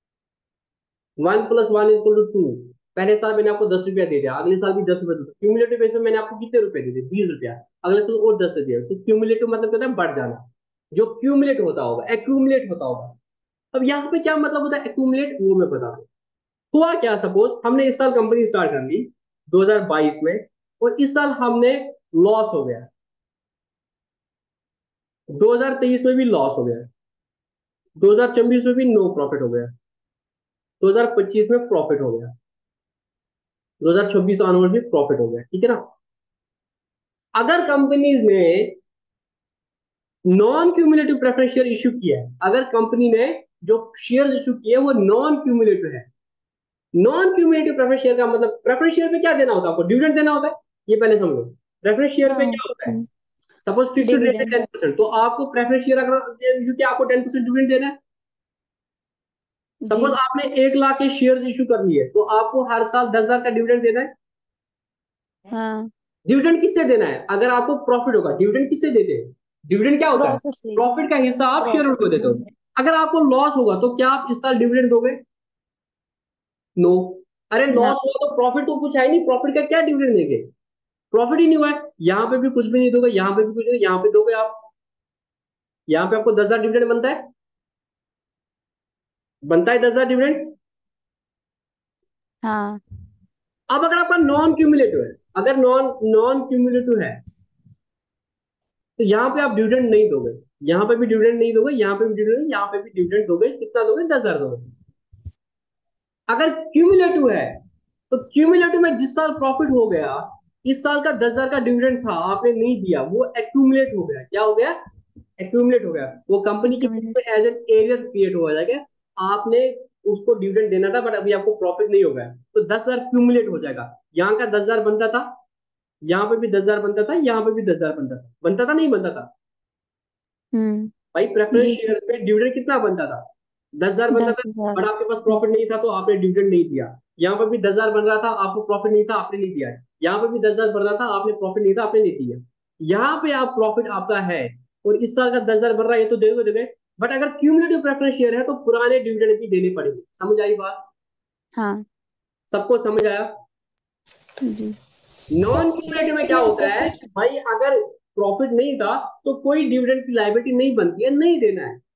1+1=2। पहले साल मैंने आपको 10 रुपया दे दिया, अगले साल भी 10 रुपया दूंगा। क्यूमुलेटिव बेस में मैंने आपको कितने रुपए दे दिए? 20 रुपया। अगले साल और 10 दे दिया। तो क्यूमुलेटिव मतलब क्या होता है? बढ़ जाना, जो क्यूमुलेट होता होगा, एक्यूमुलेट होता होगा। अब यहाँ पे क्या मतलब होता है एक्यूमुलेट, वो मैं बता दूं। हुआ क्या, सपोज हमने इस साल कंपनी स्टार्ट कर ली 2022 में, और इस साल हमने लॉस हो गया, 2023 में भी लॉस हो गया, 2024 में भी नो प्रॉफिट हो गया, 2025 में प्रॉफिट हो गया, 2026 ऑनवर्ड भी प्रॉफिट हो गया। ठीक है ना। अगर कंपनीज ने non cumulative preference share issue किया है, अगर कंपनी ने जो शेयर इशू किए वो नॉन क्यूमुलेटिव है। नॉन क्यूमुलेटिव प्रेफरेंस शेयर का मतलब, प्रेफरेंस शेयर पे क्या देना होता है आपको? डिविडेंड देना होता है। ये पहले समझो। प्रेफरेंस शेयर पे हाँ। क्या होता है? सपोज फिक्स्ड रेट है डिविडेंड। 10%, तो आपको प्रेफरेंस शेयर अगर इशू किया आपको 10% डिविडेंड देना है। जी सपोज आपने 1 लाख के शेयर इशू कर लिए तो आपको हर साल 10,000 का डिविडेंड देना है। हाँ। डिविडेंड किससे देना है? अगर आपको प्रॉफिट होगा, डिविडेंड किससे देते हैं? डिविडेंड क्या होता है? प्रॉफिट से। प्रॉफिट का हिस्सा आप शेयर होल्डर प्रॉफिट को देते से। हो। अगर आपको लॉस होगा तो क्या आप इस साल डिविडेंड दोगे? नो। अरे ना। लॉस हुआ तो प्रॉफिट तो कुछ है नहीं, प्रॉफिट का क्या डिविडेंड देंगे? प्रॉफिट ही नहीं हुआ है। यहाँ पे भी कुछ भी नहीं दोगे, यहाँ पे भी कुछ नहीं, यहाँ पे दोगे आप, यहाँ पे आपको 10,000 डिविडेंड बनता है 10,000 डिविडेंड। हाँ। अब अगर आपका नॉन क्यूमुलेटिव है, अगर नॉन नॉन क्यूमुलेटिव है, तो यहाँ पे आप डिविडेंड नहीं दोगे, यहाँ पे भी डिविडेंड नहीं दोगे, यहाँ पे भी डिविडेंड, यहाँ पे भी डिविडेंड दोगे, कितना दोगे? 10,000 दोगे। अगर क्यूमुलेटिव है, तो क्यूमुलेटिव में जिस साल प्रॉफिट हो गया, इस साल का 10,000 का डिविडेंड था, आपने नहीं दिया, वो एक्यूमुलेट हो गया। क्या हो गया? एक्यूमुलेट हो गया। वो कंपनी के Accumulate। As an arrear create हो जाएगा। आपने उसको डिविडेंड देना था, बट अभी आपको प्रॉफिट नहीं हो गया, तो 10,000 क्यूमुलेट हो जाएगा। यहाँ का 10,000 बनता था, यहाँ पे भी 10,000 बनता था, यहाँ पे भी 10,000 बनता था नहीं बनता था? भाई प्रेफरेंस जी शेयर में डिविडेंड कितना बनता था? 10,000 बनता था, 10,000। बट आपके पास प्रॉफिट नहीं था, तो आपने डिविडेंड नहीं दिया। यहाँ पर भी 10,000 बन रहा था, आपको प्रॉफिट नहीं था, आपने नहीं दिया। यहाँ पे भी 10,000 बन रहा था, आपने प्रॉफिट नहीं था, आपने नहीं दिया। यहाँ पे आप प्रॉफिट आपका है और इस साल का 10,000 बन रहा है, ये तो दोगे दोगे। बट अगर क्यूमुलेटिव प्रेफरेंस शेयर है, तो पुराने डिविडेंड भी देने पड़ेंगे। समझ आई बात? हाँ सबको समझ आया? जी। नॉन क्यूमुलेटिव में क्या होता है कि भाई अगर प्रॉफिट नहीं था, तो कोई डिविडेंड की लायबिलिटी नहीं बनती है, नहीं देना है।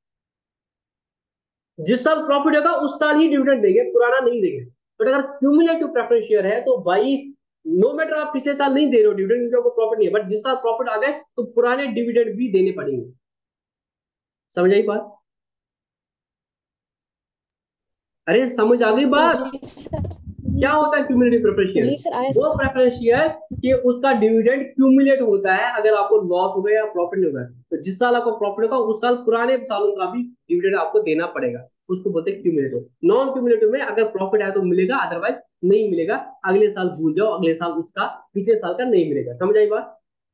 जिस साल प्रॉफिट होगा उस साल ही डिविडेंड देंगे, पुराना नहीं देंगे। बट अगर क्यूमुलेटिव प्रेफरेंस शेयर है, तो भाई नो मैटर आप पिछले साल नहीं दे रहे हो डिविडेंड, क्योंकि आपको प्रॉफिट नहीं है, बट जिस साल प्रॉफिट आ गए, तो पुराने डिविडेंड भी देने पड़ेंगे। समझ आई बात? अरे समझ आ गई बात? जी सर। क्या होता है क्यूमुलेटिव प्रेफरेंस शेयर? जी सर आया वो सर। प्रेफरेंस शेयर कि उसका डिविडेंड क्यूमुलेट होता है। अगर आपको लॉस हो गया या प्रॉफिट नहीं होगा, तो जिस साल आपको प्रॉफिट होगा, उस साल पुराने सालों का भी डिविडेंड आपको देना पड़ेगा। उसको बोलते हैं क्यूमुलेटिव। नॉन क्यूमुलेटिव में अगर प्रॉफिट आया तो मिलेगा, अदरवाइज नहीं मिलेगा। अगले साल भूल जाओ, अगले साल उसका पिछले साल का नहीं मिलेगा। समझ आई बात?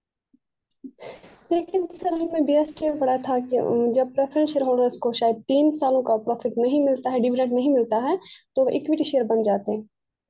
लेकिन सर हमने बीएसटी में पढ़ा था कि जब प्रेफरेंस शेयर होल्डर्स को शायद 3 सालों का प्रॉफिट नहीं मिलता है, डिविडेंड नहीं मिलता है, तो इक्विटी शेयर बन जाते हैं।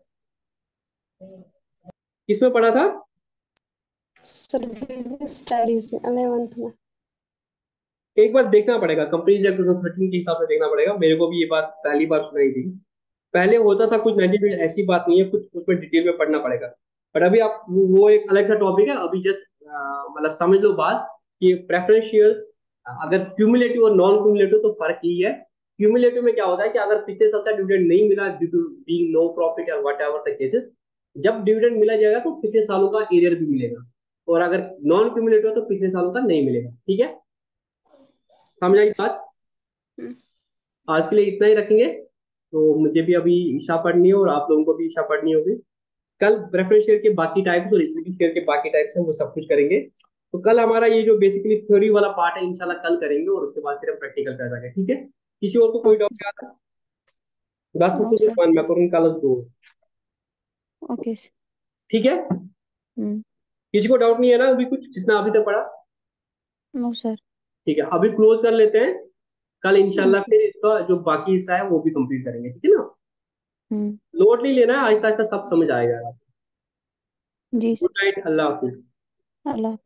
किसमें पढ़ा था? सर बिजनेस स्टडीज में 11th में। एक बार देखना पड़ेगा, कंपनी एक्ट 2013 के हिसाब से देखना पड़ेगा। मेरे को भी ये बात पहली बार सुनाई थी। पहले होता था कुछ 90 मिनट, ऐसी बात नहीं है, कुछ उसमें डिटेल में पढ़ना पड़ेगा। बट अभी आप वो एक अलग सा टॉपिक है। अभी जस्ट मतलब समझ लो बात कि प्रेफरेंस शेयर्स अगर क्यूमुलेटिव और नॉन क्यूमुलेटिव, तो फर्क ही है। क्यूमुलेटिव में क्या होता है कि अगर पिछले साल का डिविडेंड नहीं मिला due to being no profit और वट एवर द केसेस, जब डिविडेंड मिला जाएगा तो पिछले सालों का एरियर भी मिलेगा। और अगर नॉन क्यूमुलेटिव तो पिछले सालों का नहीं मिलेगा। ठीक है, समझ आई बात? आज के लिए इतना ही रखेंगे। तो मुझे भी अभी ईशा पढ़नी है और आप लोगों को भी ईशा पढ़नी होगी। कल प्रेफरेंस शेयर के बाकी टाइप्स और इक्विटी शेयर के बाकी टाइप्स हैं, वो सब कुछ करेंगे। तो कल हमारा ये जो बेसिकली थ्योरी वाला पार्ट है, इंशाल्लाह कल करेंगे, और उसके बाद फिर हम प्रैक्टिकल कर जाएंगे। ठीक है? किसी और को कोई ओके डाउट आता है? बस नो सर। मैं करूँ कल दो। ओके। ठीक है, किसी को डाउट नहीं है ना अभी कुछ, जितना अभी तक पढ़ा? No sir. ठीक है, अभी क्लोज कर लेते हैं। कल इंशाल्लाह ओके फिर इसका जो बाकी हिस्सा है वो भी कंप्लीट करेंगे। ठीक है ना? सर। लोड नहीं लेना है, आहिस्ता आहिस्ता सब समझ आएगा। जी गुड सर। नाइट, अल्लाह हाफिज। अल्लाह।